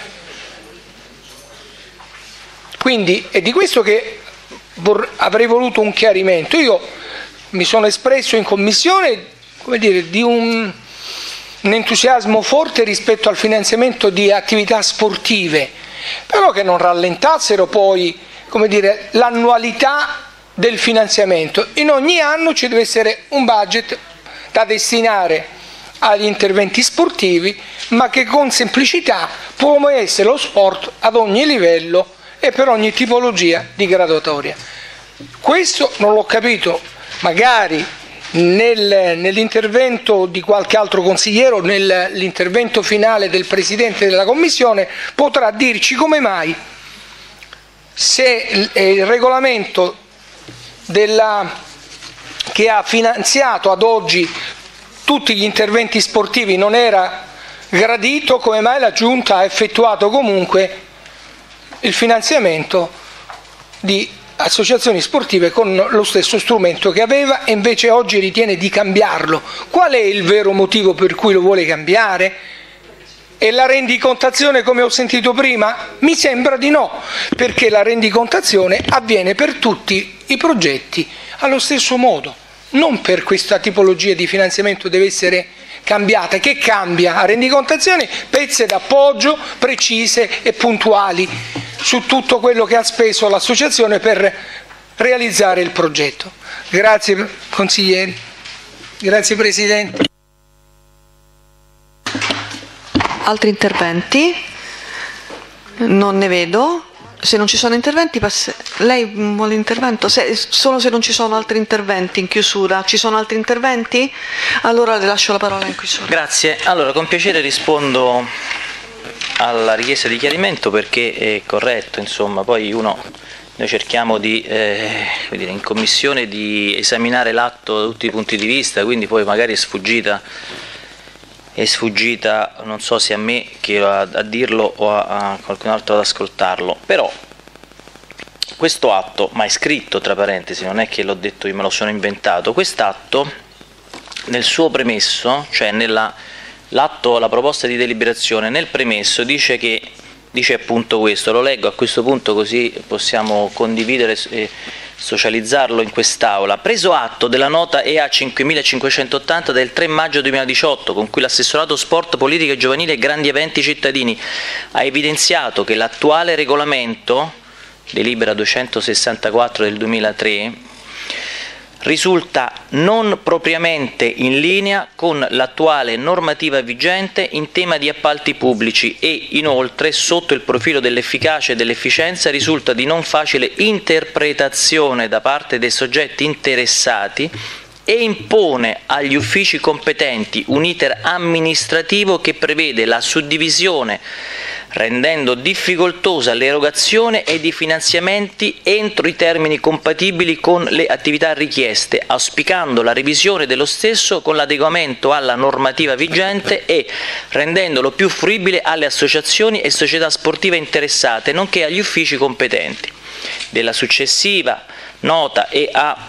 Quindi è di questo che avrei voluto un chiarimento. Io mi sono espresso in Commissione, come dire, di un... un entusiasmo forte rispetto al finanziamento di attività sportive, però che non rallentassero poi, come dire, l'annualità del finanziamento. In ogni anno ci deve essere un budget da destinare agli interventi sportivi, ma che con semplicità può essere lo sport ad ogni livello e per ogni tipologia di graduatoria. Questo non l'ho capito, magari Nel, nell'intervento di qualche altro consigliere o nell'intervento finale del Presidente della Commissione potrà dirci come mai, se il regolamento della, che ha finanziato ad oggi tutti gli interventi sportivi non era gradito, come mai la Giunta ha effettuato comunque il finanziamento di associazioni sportive con lo stesso strumento che aveva e invece oggi ritiene di cambiarlo. Qual è il vero motivo per cui lo vuole cambiare? E la rendicontazione, come ho sentito prima? Mi sembra di no, perché la rendicontazione avviene per tutti i progetti allo stesso modo, non per questa tipologia di finanziamento deve essere cambiata. Che cambia? La rendicontazione, pezze d'appoggio precise e puntuali su tutto quello che ha speso l'associazione per realizzare il progetto. Grazie consiglieri, grazie Presidente. Altri interventi? Non ne vedo. Se non ci sono interventi, passe... lei vuole intervento? Se... Solo se non ci sono altri interventi in chiusura. Ci sono altri interventi? Allora le lascio la parola in chiusura. Grazie. Allora, con piacere rispondo alla richiesta di chiarimento perché è corretto, insomma, poi uno, noi cerchiamo di, eh, dire, in commissione di esaminare l'atto da tutti i punti di vista, quindi poi magari è sfuggita è sfuggita, non so se a me che a, a dirlo o a, a qualcun altro ad ascoltarlo, però questo atto, ma è scritto tra parentesi, non è che l'ho detto io, me lo sono inventato, quest'atto nel suo premesso, cioè nella, l'atto, la proposta di deliberazione, nel premesso dice che dice appunto questo, lo leggo a questo punto così possiamo condividere e socializzarlo in quest'Aula. Preso atto della nota E A cinquemilacinquecentottanta del tre maggio duemiladiciotto, con cui l'assessorato sport, politica giovanile e grandi eventi cittadini ha evidenziato che l'attuale regolamento, delibera duecentosessantaquattro del duemilatré, risulta non propriamente in linea con l'attuale normativa vigente in tema di appalti pubblici e, inoltre, sotto il profilo dell'efficacia e dell'efficienza risulta di non facile interpretazione da parte dei soggetti interessati e impone agli uffici competenti un iter amministrativo che prevede la suddivisione, rendendo difficoltosa l'erogazione e di finanziamenti entro i termini compatibili con le attività richieste, auspicando la revisione dello stesso con l'adeguamento alla normativa vigente e rendendolo più fruibile alle associazioni e società sportive interessate, nonché agli uffici competenti. Della successiva nota E A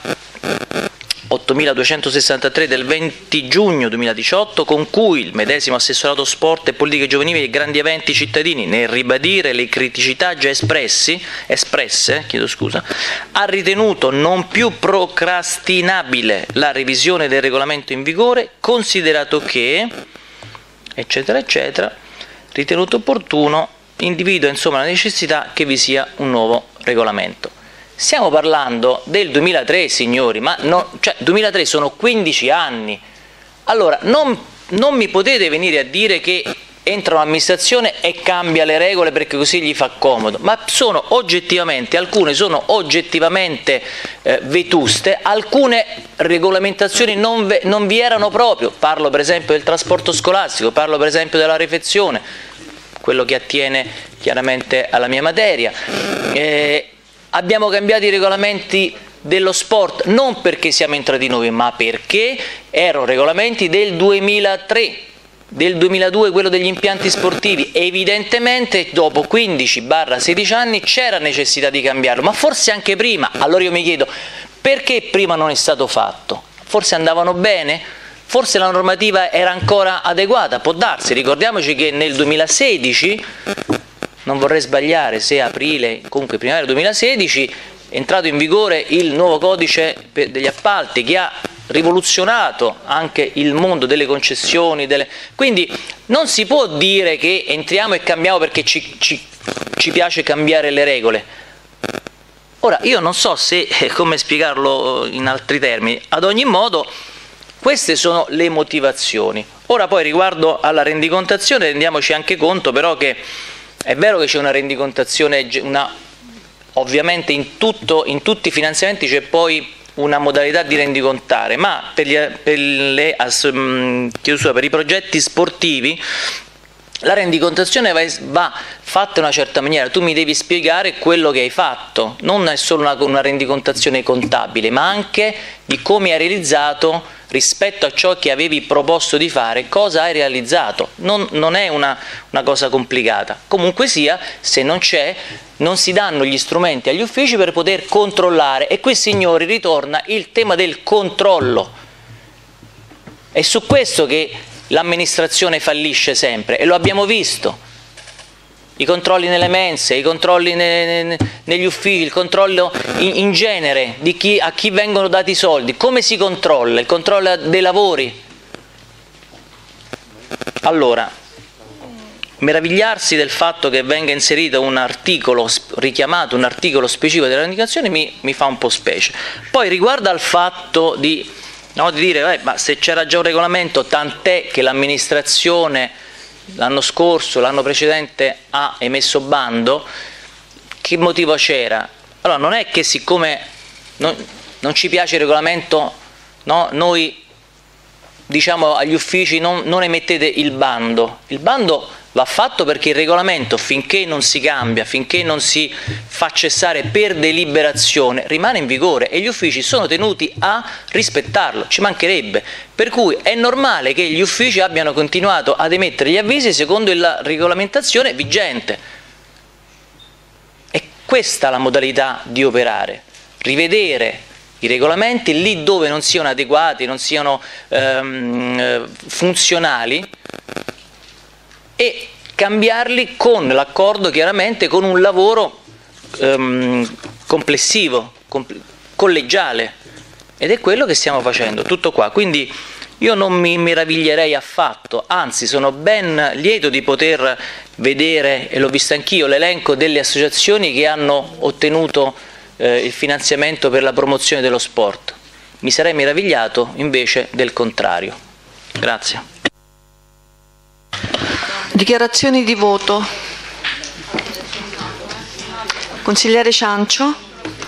ottomiladuecentosessantatré del venti giugno duemiladiciotto, con cui il medesimo assessorato sport e politiche giovanili e grandi eventi cittadini, nel ribadire le criticità già espressi, espresse, chiedo scusa, ha ritenuto non più procrastinabile la revisione del regolamento in vigore, considerato che, eccetera, eccetera, ritenuto opportuno, individua insomma la necessità che vi sia un nuovo regolamento. Stiamo parlando del duemilatré, signori, ma no, cioè duemilatré sono quindici anni. Allora, non, non mi potete venire a dire che entra un'amministrazione e cambia le regole perché così gli fa comodo, ma sono oggettivamente, alcune sono oggettivamente eh, vetuste, alcune regolamentazioni non, ve, non vi erano proprio. Parlo per esempio del trasporto scolastico, parlo per esempio della refezione, quello che attiene chiaramente alla mia materia. Eh, Abbiamo cambiato i regolamenti dello sport non perché siamo entrati noi, ma perché erano regolamenti del duemilatré, del duemiladue quello degli impianti sportivi. Evidentemente dopo quindici sedici anni c'era necessità di cambiarlo, ma forse anche prima. Allora io mi chiedo, perché prima non è stato fatto? Forse andavano bene? Forse la normativa era ancora adeguata? Può darsi. Ricordiamoci che nel duemilasedici, non vorrei sbagliare, se aprile, comunque primavera duemilasedici, è entrato in vigore il nuovo codice degli appalti che ha rivoluzionato anche il mondo delle concessioni, delle... quindi non si può dire che entriamo e cambiamo perché ci, ci, ci piace cambiare le regole. Ora, io non so se, come spiegarlo in altri termini, ad ogni modo queste sono le motivazioni. Ora poi riguardo alla rendicontazione rendiamoci anche conto però che è vero che c'è una rendicontazione, una, ovviamente in, tutto, in tutti i finanziamenti c'è poi una modalità di rendicontare, ma per, gli, per, le, per i progetti sportivi la rendicontazione va, va fatta in una certa maniera. Tu mi devi spiegare quello che hai fatto, non è solo una, una rendicontazione contabile, ma anche di come hai realizzato rispetto a ciò che avevi proposto di fare, cosa hai realizzato. Non, non è una, una cosa complicata. Comunque sia, se non c'è, non si danno gli strumenti agli uffici per poter controllare. E qui, signori, ritorna il tema del controllo. È su questo che l'amministrazione fallisce sempre, e lo abbiamo visto. I controlli nelle mense, i controlli ne, ne, negli uffici, il controllo in, in genere di chi, a chi vengono dati i soldi. Come si controlla? Il controllo dei lavori. Allora, meravigliarsi del fatto che venga inserito un articolo, richiamato un articolo specifico della rendicontazione mi, mi fa un po' specie. Poi riguardo al fatto di, no, di dire, eh, ma se c'era già un regolamento, tant'è che l'amministrazione l'anno scorso, l'anno precedente ha emesso bando, che motivo c'era? Allora, non è che siccome non, non ci piace il regolamento, no, noi diciamo agli uffici non, non emettete il bando. Il bando va fatto perché il regolamento, finché non si cambia, finché non si fa cessare per deliberazione, rimane in vigore e gli uffici sono tenuti a rispettarlo, ci mancherebbe. Per cui è normale che gli uffici abbiano continuato ad emettere gli avvisi secondo la regolamentazione vigente. È questa la modalità di operare, rivedere i regolamenti lì dove non siano adeguati, non siano ehm, funzionali, e cambiarli con l'accordo, chiaramente con un lavoro ehm, complessivo, compl- collegiale, ed è quello che stiamo facendo, tutto qua. Quindi io non mi meraviglierei affatto, anzi sono ben lieto di poter vedere, e l'ho visto anch'io, l'elenco delle associazioni che hanno ottenuto eh, il finanziamento per la promozione dello sport. Mi sarei meravigliato invece del contrario. Grazie. Dichiarazioni di voto. Consigliere Ciancio.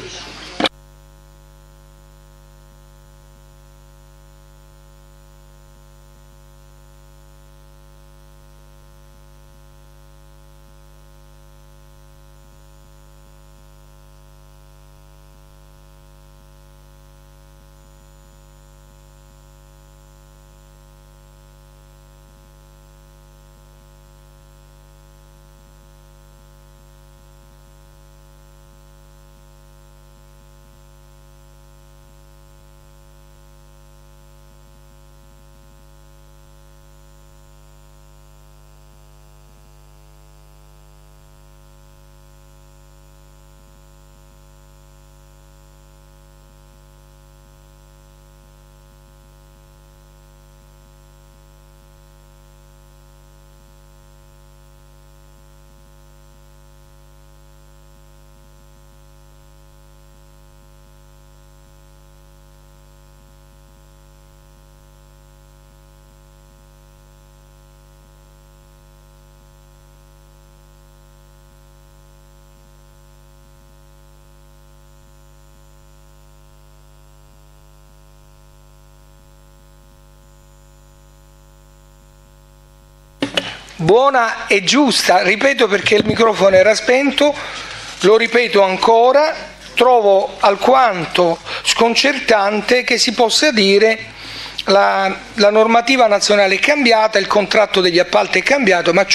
Buona e giusta, ripeto perché il microfono era spento, lo ripeto ancora, trovo alquanto sconcertante che si possa dire la, la normativa nazionale è cambiata, il contratto degli appalti è cambiato, ma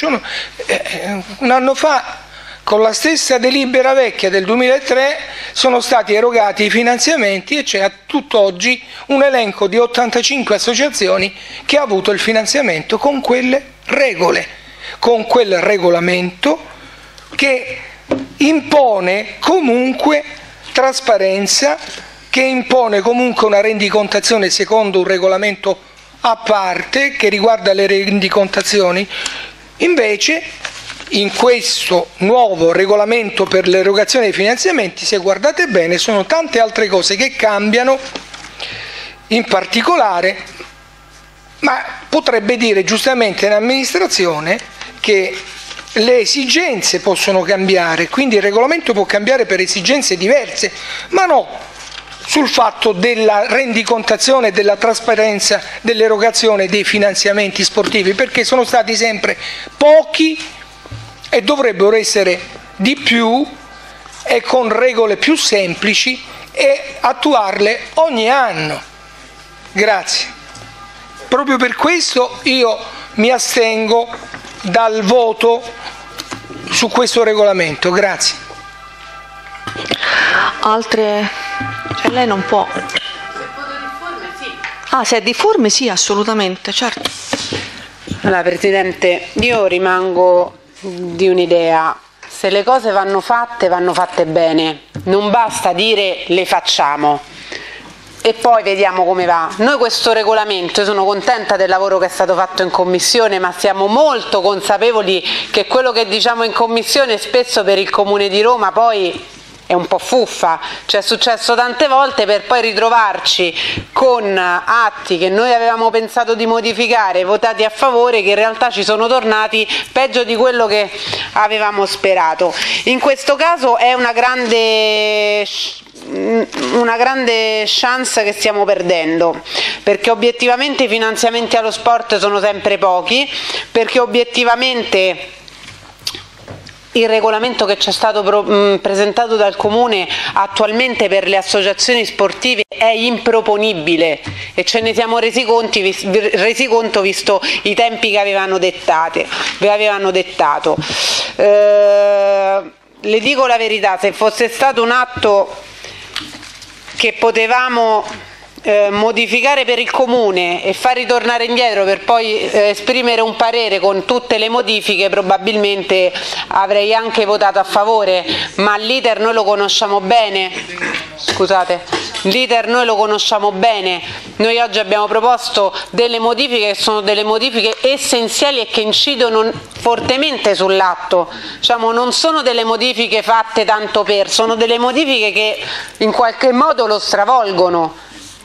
eh, un anno fa con la stessa delibera vecchia del duemilatré sono stati erogati i finanziamenti e c'è a tutt'oggi un elenco di ottantacinque associazioni che ha avuto il finanziamento con quelle regole, con quel regolamento che impone comunque trasparenza, che impone comunque una rendicontazione secondo un regolamento a parte che riguarda le rendicontazioni. Invece in questo nuovo regolamento per l'erogazione dei finanziamenti, se guardate bene, sono tante altre cose che cambiano, in particolare, ma potrebbe dire giustamente l'amministrazione che le esigenze possono cambiare, quindi il regolamento può cambiare per esigenze diverse, ma no sul fatto della rendicontazione e della trasparenza dell'erogazione dei finanziamenti sportivi, perché sono stati sempre pochi e dovrebbero essere di più e con regole più semplici e attuarle ogni anno. Grazie. Proprio per questo io mi astengo dal voto su questo regolamento. Grazie. Altre? Cioè lei non può. Ah, se è difforme sì, assolutamente, certo. Allora, Presidente, io rimango di un'idea: se le cose vanno fatte, vanno fatte bene, non basta dire le facciamo e poi vediamo come va. Noi questo regolamento, io sono contenta del lavoro che è stato fatto in Commissione, ma siamo molto consapevoli che quello che diciamo in Commissione spesso per il Comune di Roma poi è un po' fuffa, cioè è successo tante volte per poi ritrovarci con atti che noi avevamo pensato di modificare, votati a favore, che in realtà ci sono tornati peggio di quello che avevamo sperato. In questo caso è una grande una grande chance che stiamo perdendo, perché obiettivamente i finanziamenti allo sport sono sempre pochi, perché obiettivamente il regolamento che ci è stato pro, mh, presentato dal Comune attualmente per le associazioni sportive è improponibile e ce ne siamo resi, conti, vis, resi conto visto i tempi che avevano, dettate, avevano dettato. Eh, le dico la verità, se fosse stato un atto che potevamo Eh, modificare per il Comune e far ritornare indietro per poi eh, esprimere un parere con tutte le modifiche, probabilmente avrei anche votato a favore, ma l'iter noi lo conosciamo bene, scusate, l'iter noi lo conosciamo bene, noi oggi abbiamo proposto delle modifiche che sono delle modifiche essenziali e che incidono fortemente sull'atto, diciamo, non sono delle modifiche fatte tanto per, sono delle modifiche che in qualche modo lo stravolgono.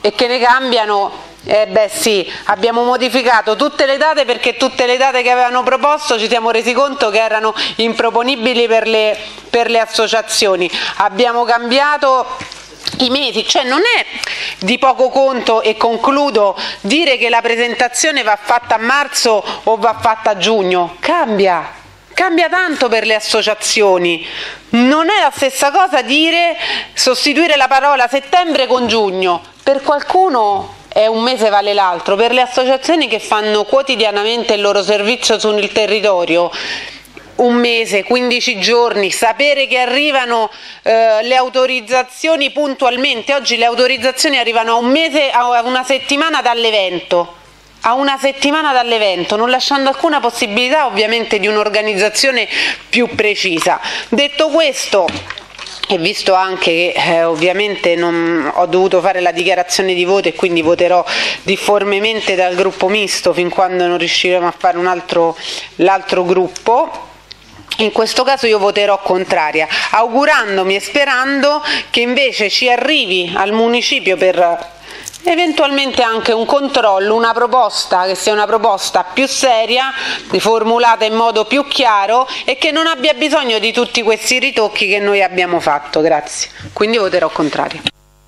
e che ne cambiano. Eh beh sì, abbiamo modificato tutte le date perché tutte le date che avevano proposto ci siamo resi conto che erano improponibili per le, per le associazioni. Abbiamo cambiato i mesi, cioè non è di poco conto, e concludo, dire che la presentazione va fatta a marzo o va fatta a giugno, cambia, cambia tanto per le associazioni. Non è la stessa cosa dire sostituire la parola settembre con giugno, per qualcuno è un mese vale l'altro, per le associazioni che fanno quotidianamente il loro servizio sul territorio un mese, quindici giorni, sapere che arrivano eh, le autorizzazioni puntualmente. Oggi le autorizzazioni arrivano a un mese, a una settimana dall'evento, a una settimana dall'evento, non lasciando alcuna possibilità ovviamente di un'organizzazione più precisa. Detto questo, e visto anche che eh, ovviamente non ho dovuto fare la dichiarazione di voto e quindi voterò difformemente dal gruppo misto fin quando non riusciremo a fare un altro, l'altro gruppo, in questo caso io voterò contraria, augurandomi e sperando che invece ci arrivi al municipio per eventualmente anche un controllo, una proposta che sia una proposta più seria, formulata in modo più chiaro e che non abbia bisogno di tutti questi ritocchi che noi abbiamo fatto. Grazie. Quindi voterò contrario.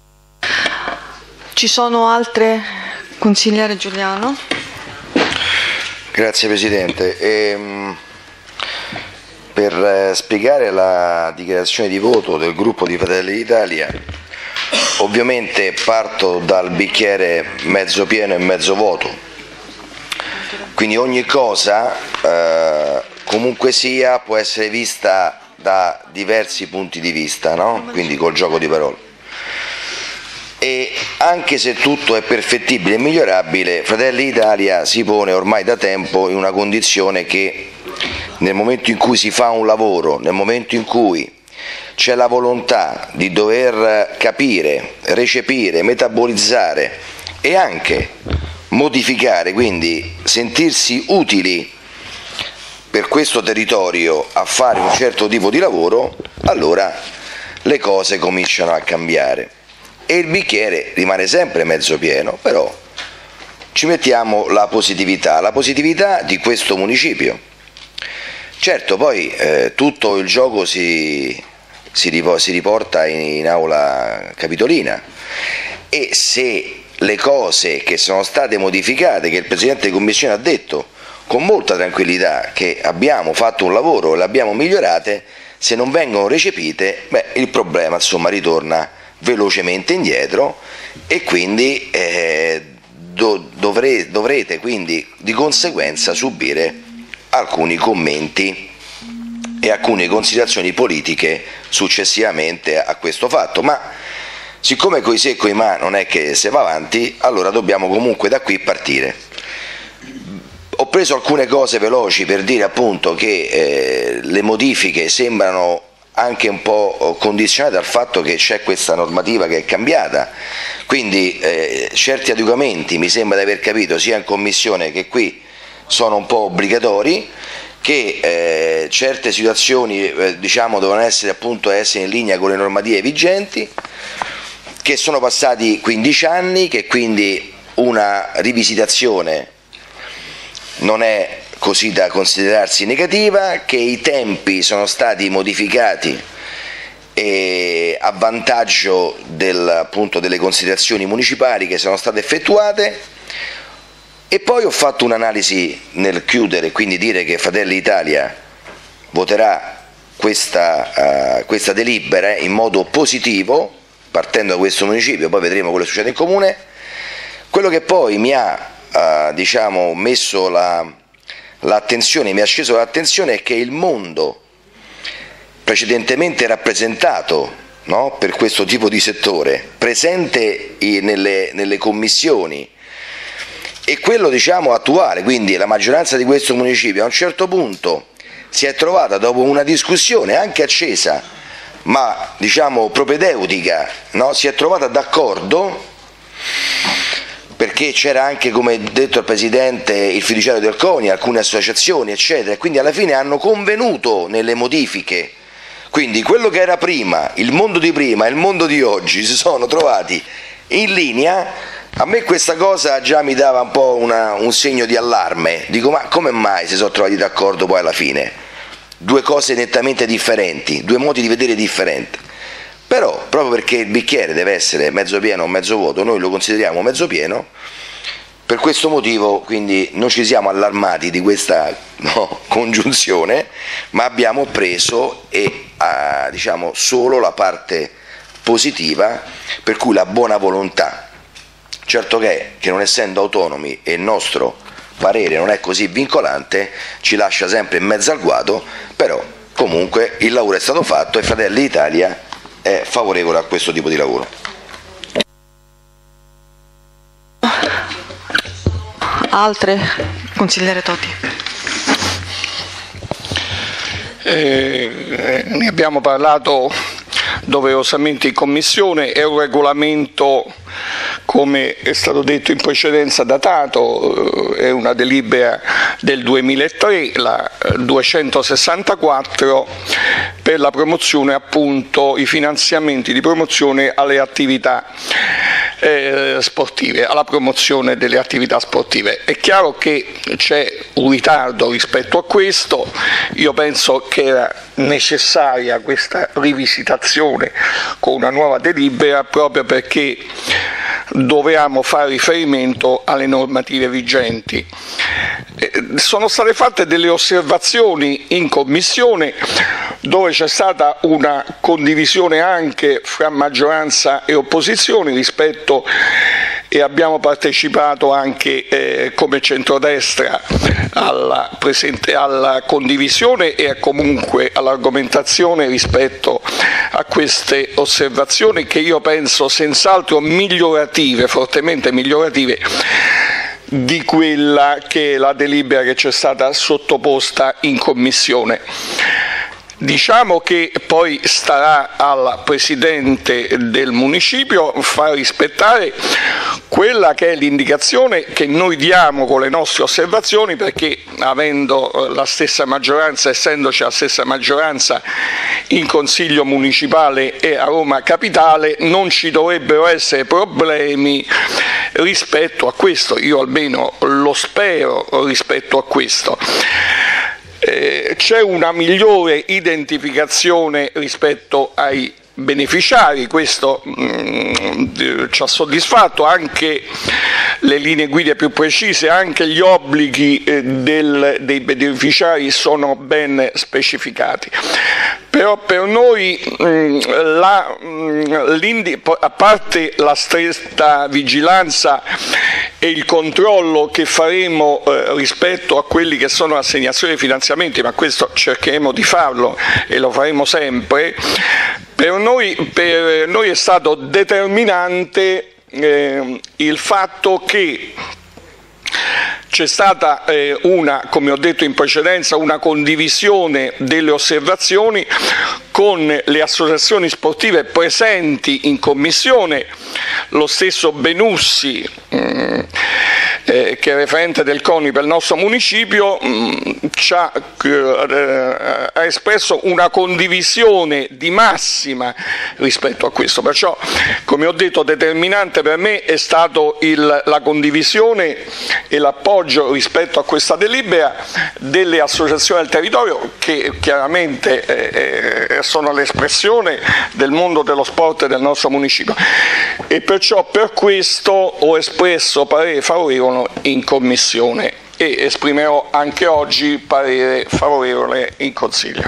Ci sono altre? Consigliere Giuliano. Grazie Presidente. Ehm, per eh, spiegare la dichiarazione di voto del gruppo di Fratelli d'Italia, ovviamente parto dal bicchiere mezzo pieno e mezzo vuoto, quindi ogni cosa eh, comunque sia può essere vista da diversi punti di vista, no? Quindi col gioco di parole. E anche se tutto è perfettibile e migliorabile, Fratelli d'Italia si pone ormai da tempo in una condizione che nel momento in cui si fa un lavoro, nel momento in cui c'è la volontà di dover capire, recepire, metabolizzare e anche modificare, quindi sentirsi utili per questo territorio a fare un certo tipo di lavoro, allora le cose cominciano a cambiare e il bicchiere rimane sempre mezzo pieno, però ci mettiamo la positività, la positività di questo municipio. Certo, poi eh, tutto il gioco si... si riporta in aula capitolina e se le cose che sono state modificate, che il Presidente di Commissione ha detto con molta tranquillità che abbiamo fatto un lavoro e le abbiamo migliorate, se non vengono recepite, beh, il problema insomma ritorna velocemente indietro e quindi eh, do, dovre, dovrete quindi di conseguenza subire alcuni commenti e alcune considerazioni politiche successivamente a questo fatto, ma siccome coi se e coi ma non è che se va avanti, allora dobbiamo comunque da qui partire. Ho preso alcune cose veloci per dire appunto che eh, le modifiche sembrano anche un po' condizionate dal fatto che c'è questa normativa che è cambiata, quindi eh, certi adeguamenti mi sembra di aver capito sia in commissione che qui sono un po' obbligatori, che eh, certe situazioni eh, diciamo devono essere appunto essere in linea con le normative vigenti, che sono passati quindici anni, che quindi una rivisitazione non è così da considerarsi negativa, che i tempi sono stati modificati e a vantaggio del, appunto, delle considerazioni municipali che sono state effettuate. E poi ho fatto un'analisi nel chiudere, quindi dire che Fratelli d'Italia voterà questa, uh, questa delibera in modo positivo, partendo da questo municipio, poi vedremo quello che succede in comune. Quello che poi mi ha uh, diciamo, messo l'attenzione, la, mi ha sceso l'attenzione è che il mondo precedentemente rappresentato, no, per questo tipo di settore, presente in, nelle, nelle commissioni, e quello diciamo attuale, quindi la maggioranza di questo municipio a un certo punto si è trovata dopo una discussione anche accesa ma diciamo propedeutica, no? Si è trovata d'accordo perché c'era anche, come detto al Presidente, il fiduciario del CONI, alcune associazioni eccetera, e quindi alla fine hanno convenuto nelle modifiche, quindi quello che era prima, il mondo di prima e il mondo di oggi si sono trovati in linea. A me questa cosa già mi dava un po' una, un segno di allarme, dico ma come mai si sono trovati d'accordo poi alla fine? Due cose nettamente differenti, due modi di vedere differenti, però proprio perché il bicchiere deve essere mezzo pieno o mezzo vuoto, noi lo consideriamo mezzo pieno, per questo motivo quindi non ci siamo allarmati di questa no, congiunzione, ma abbiamo preso e, ah, diciamo, solo la parte positiva, per cui la buona volontà. Certo che, che non essendo autonomi e il nostro parere non è così vincolante, ci lascia sempre in mezzo al guado, però comunque il lavoro è stato fatto e Fratelli d'Italia è favorevole a questo tipo di lavoro. Altre? Consigliere Toti. Eh, ne abbiamo parlato doverosamente in Commissione, è un regolamento, come è stato detto in precedenza, datato, è una delibera del duemilatré, la duecentosessantaquattro, per la promozione, appunto, i finanziamenti di promozione alle attività eh, sportive, alla promozione delle attività sportive. È chiaro che c'è un ritardo rispetto a questo, io penso che era necessaria questa rivisitazione con una nuova delibera proprio perché dovevamo fare riferimento alle normative vigenti. Sono state fatte delle osservazioni in Commissione dove c'è stata una condivisione anche fra maggioranza e opposizione rispetto, e abbiamo partecipato anche eh, come centrodestra alla, presente, alla condivisione e comunque all'argomentazione rispetto a queste osservazioni che io penso senz'altro migliorative, fortemente migliorative di quella che è la delibera che ci è stata sottoposta in Commissione. Diciamo che poi starà al Presidente del Municipio far rispettare quella che è l'indicazione che noi diamo con le nostre osservazioni, perché avendo la stessa maggioranza, essendoci la stessa maggioranza in Consiglio Municipale e a Roma Capitale, non ci dovrebbero essere problemi rispetto a questo, io almeno lo spero rispetto a questo. Eh, c'è una migliore identificazione rispetto ai beneficiari, questo mh, ci ha soddisfatto, anche le linee guida più precise, anche gli obblighi eh, del, dei beneficiari sono ben specificati. Però per noi, mh, la, mh, a parte la stretta vigilanza e il controllo che faremo eh, rispetto a quelli che sono assegnazioni di finanziamenti, ma questo cercheremo di farlo e lo faremo sempre, per noi, per noi è stato determinante eh, il fatto che c'è stata eh, una, come ho detto in precedenza, una condivisione delle osservazioni con le associazioni sportive presenti in Commissione, lo stesso Benussi, mh, eh, che è referente del CONI per il nostro municipio, mh, ci ha, eh, ha espresso una condivisione di massima rispetto a questo, perciò come ho detto determinante per me è stato il, la condivisione e l'appoggio rispetto a questa delibera delle associazioni del territorio che chiaramente eh, sono l'espressione del mondo dello sport del nostro municipio, e perciò per questo ho espresso parere favorevole in Commissione e esprimerò anche oggi parere favorevole in Consiglio.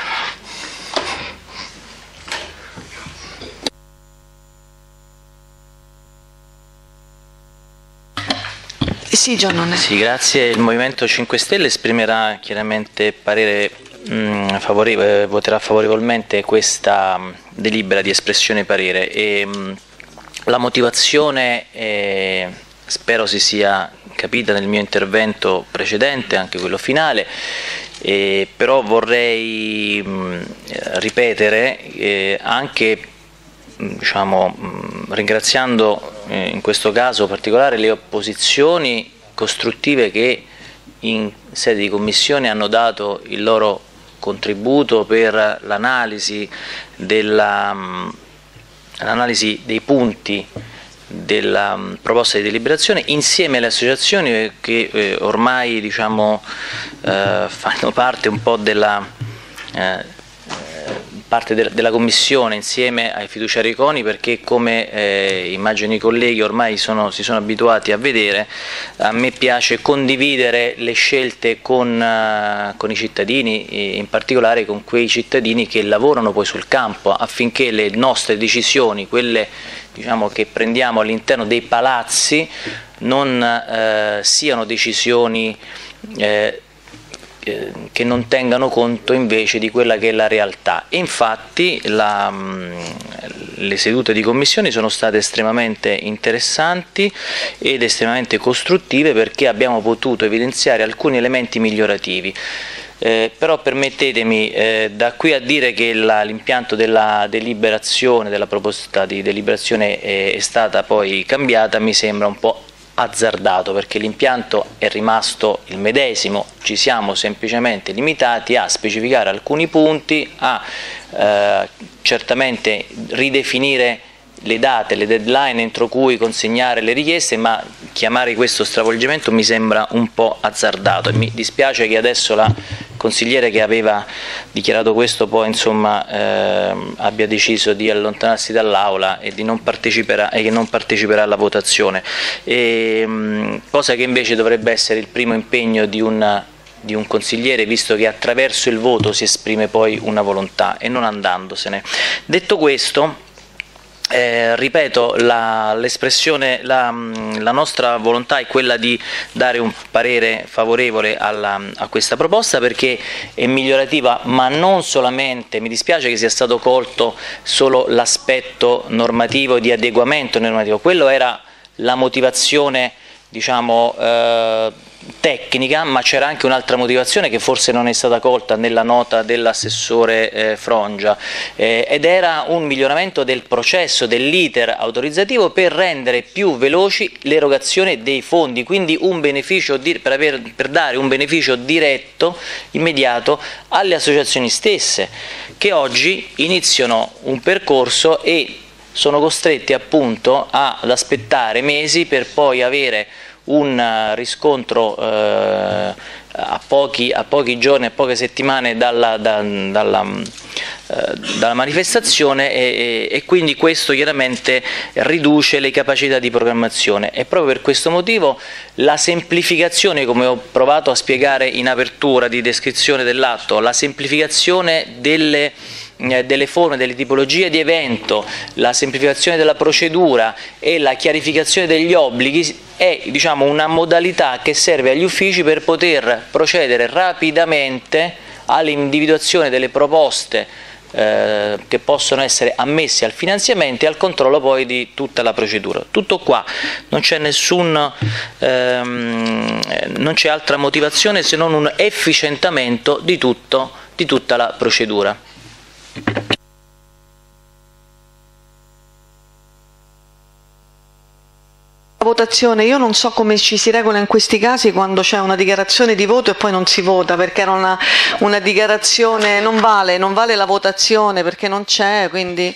Sì, Giannon. Sì, grazie. Il Movimento cinque Stelle esprimerà chiaramente parere mh, favorevole, voterà favorevolmente questa mh, delibera di espressione parere, e mh, la motivazione eh, spero si sia capita nel mio intervento precedente, anche quello finale, eh, però vorrei mh, ripetere eh, anche diciamo, mh, ringraziando eh, in questo caso particolare le opposizioni costruttive che in sede di commissione hanno dato il loro contributo per l'analisi della, l'analisi dei punti della um, proposta di deliberazione insieme alle associazioni che eh, ormai diciamo, eh, fanno parte un po' della, eh, parte de della Commissione insieme ai fiduciari CONI, perché come eh, immagino i colleghi ormai sono, si sono abituati a vedere, a me piace condividere le scelte con, uh, con i cittadini, in particolare con quei cittadini che lavorano poi sul campo, affinché le nostre decisioni, quelle diciamo, che prendiamo all'interno dei palazzi, non eh, siano decisioni eh, che non tengano conto invece di quella che è la realtà. E infatti la, le sedute di commissione sono state estremamente interessanti ed estremamente costruttive, perché abbiamo potuto evidenziare alcuni elementi migliorativi. Eh, però permettetemi eh, da qui a dire che l'impianto della deliberazione, della proposta di deliberazione è, è stata poi cambiata, mi sembra un po' azzardato, perché l'impianto è rimasto il medesimo, ci siamo semplicemente limitati a specificare alcuni punti, a eh, certamente ridefinire le date, le deadline entro cui consegnare le richieste, ma chiamare questo stravolgimento mi sembra un po' azzardato e mi dispiace che adesso la consigliere che aveva dichiarato questo poi insomma eh, abbia deciso di allontanarsi dall'aula e, di non parteciperà, e che non parteciperà alla votazione, e, mh, cosa che invece dovrebbe essere il primo impegno di un, di un consigliere, visto che attraverso il voto si esprime poi una volontà e non andandosene. Detto questo, Eh, ripeto, l'espressione, la, la, la nostra volontà è quella di dare un parere favorevole alla, a questa proposta, perché è migliorativa, ma non solamente, mi dispiace che sia stato colto solo l'aspetto normativo di adeguamento normativo, quello era la motivazione diciamo eh, tecnica, ma c'era anche un'altra motivazione che forse non è stata colta nella nota dell'assessore eh, Frongia, eh, ed era un miglioramento del processo, dell'iter autorizzativo, per rendere più veloci l'erogazione dei fondi, quindi un beneficio di, per, aver, per dare un beneficio diretto, immediato alle associazioni stesse, che oggi iniziano un percorso e sono costretti appunto ad aspettare mesi per poi avere un riscontro eh, a, pochi, a pochi giorni, a poche settimane dalla, da, dalla, eh, dalla manifestazione, e, e quindi questo chiaramente riduce le capacità di programmazione. E proprio per questo motivo la semplificazione, come ho provato a spiegare in apertura di descrizione dell'atto, la semplificazione delle delle forme, delle tipologie di evento, la semplificazione della procedura e la chiarificazione degli obblighi è diciamo, una modalità che serve agli uffici per poter procedere rapidamente all'individuazione delle proposte eh, che possono essere ammesse al finanziamento e al controllo poi di tutta la procedura. Tutto qua, non c'è nessun ehm, non c'è altra motivazione se non un efficientamento di, tutto, di tutta la procedura. Votazione, io non so come ci si regola in questi casi quando c'è una dichiarazione di voto e poi non si vota, perché era una, una dichiarazione, non vale, non vale la votazione perché non c'è, quindi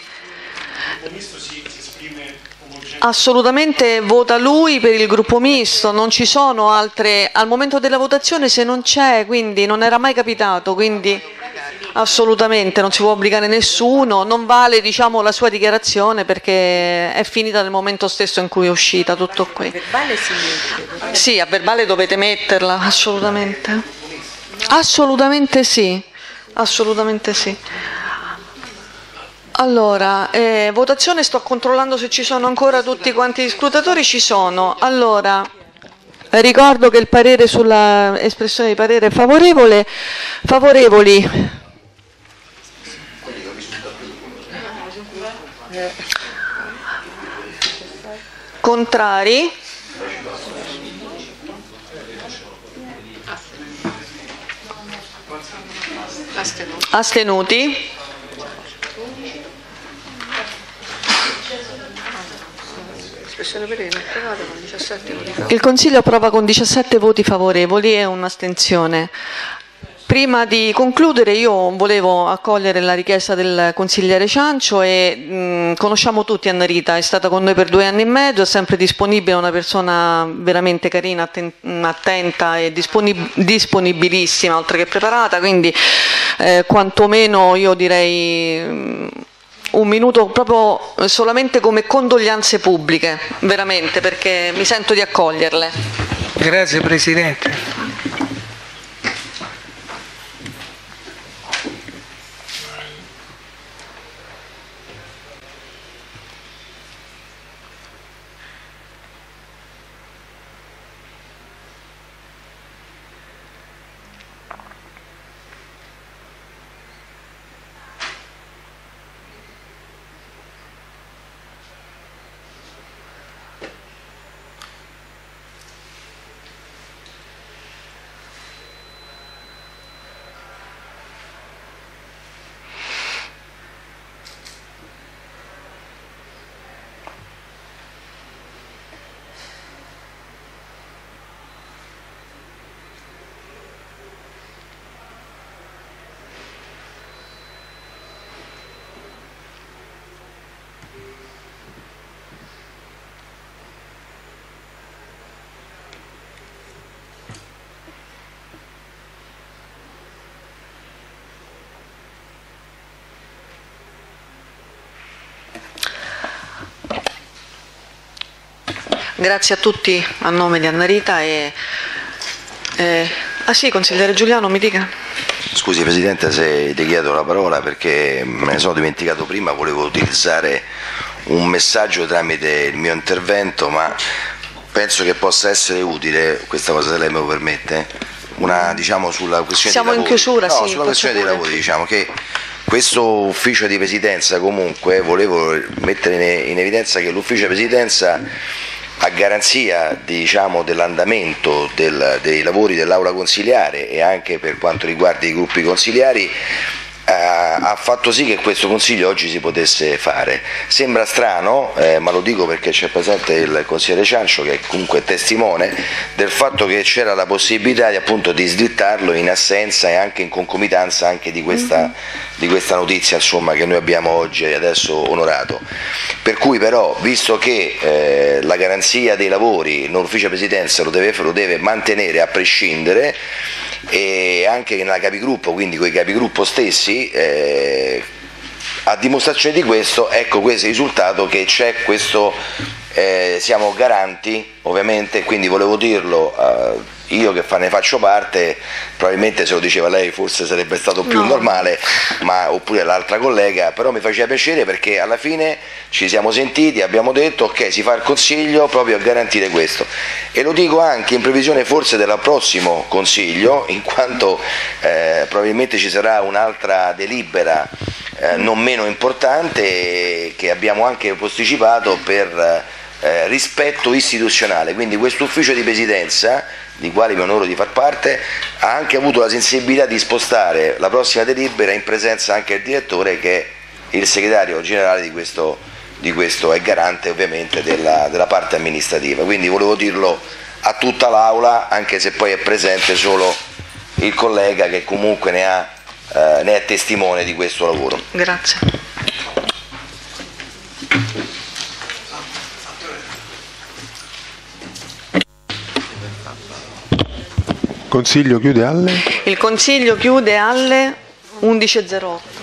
assolutamente vota lui per il gruppo misto, non ci sono altre al momento della votazione, se non c'è, quindi non era mai capitato, quindi assolutamente non si può obbligare nessuno, non vale diciamo, la sua dichiarazione perché è finita nel momento stesso in cui è uscita, tutto qui. A verbale si mette? Sì, a verbale dovete metterla, assolutamente. Assolutamente sì, assolutamente sì. Allora, eh, votazione, sto controllando se ci sono ancora tutti quanti gli scrutatori, ci sono. Allora, ricordo che il parere sulla espressione di parere è favorevole, favorevoli. Contrari? Astenuti? Astenuti? Il Consiglio approva con diciassette voti favorevoli e un'astensione. Prima di concludere io volevo accogliere la richiesta del consigliere Ciancio e mh, conosciamo tutti Annarita, è stata con noi per due anni e mezzo, è sempre disponibile, è una persona veramente carina, atten- attenta e disponib- disponibilissima oltre che preparata, quindi eh, quantomeno io direi mh, un minuto proprio solamente come condoglianze pubbliche, veramente, perché mi sento di accoglierle. Grazie Presidente. Grazie a tutti a nome di Annarita e... Eh, ah sì, consigliere Giuliano, mi dica. Scusi Presidente se ti chiedo la parola perché me ne sono dimenticato prima, volevo utilizzare un messaggio tramite il mio intervento, ma penso che possa essere utile, questa cosa se lei me lo permette, una, diciamo, sulla questione Siamo dei lavori. in chiusura, no, sì. sulla questione dei lavori, diciamo che questo ufficio di presidenza comunque, volevo mettere in, in evidenza che l'ufficio di presidenza a garanzia diciamo, dell'andamento del, dei lavori dell'aula consiliare e anche per quanto riguarda i gruppi consiliari eh, ha fatto sì che questo consiglio oggi si potesse fare. Sembra strano, eh, ma lo dico perché c'è presente il consigliere Ciancio che è comunque testimone del fatto che c'era la possibilità di, appunto, di slittarlo in assenza e anche in concomitanza anche di questa, mm-hmm. di questa notizia insomma, che noi abbiamo oggi adesso onorato. Per cui però, visto che eh, la garanzia dei lavori l'ufficio presidenza lo deve, lo deve mantenere a prescindere, e anche nella capigruppo, quindi con i capigruppo stessi, eh, a dimostrazione di questo, ecco questo risultato che c'è questo, eh, siamo garanti ovviamente, quindi volevo dirlo, eh, io che fa, ne faccio parte, probabilmente se lo diceva lei forse sarebbe stato più no. normale, ma, oppure l'altra collega, però mi faceva piacere perché alla fine ci siamo sentiti, abbiamo detto ok, si fa il consiglio proprio a garantire questo, e lo dico anche in previsione forse del prossimo consiglio, in quanto eh, probabilmente ci sarà un'altra delibera eh, non meno importante che abbiamo anche posticipato per eh, rispetto istituzionale, quindi questo ufficio di presidenza di quali mi onoro di far parte, ha anche avuto la sensibilità di spostare la prossima delibera in presenza anche del direttore che è il segretario generale di questo, di questo è garante ovviamente della, della parte amministrativa, quindi volevo dirlo a tutta l'Aula anche se poi è presente solo il collega che comunque ne, ha, eh, ne è testimone di questo lavoro. Grazie. Consiglio chiude alle? Il Consiglio chiude alle undici e zero otto.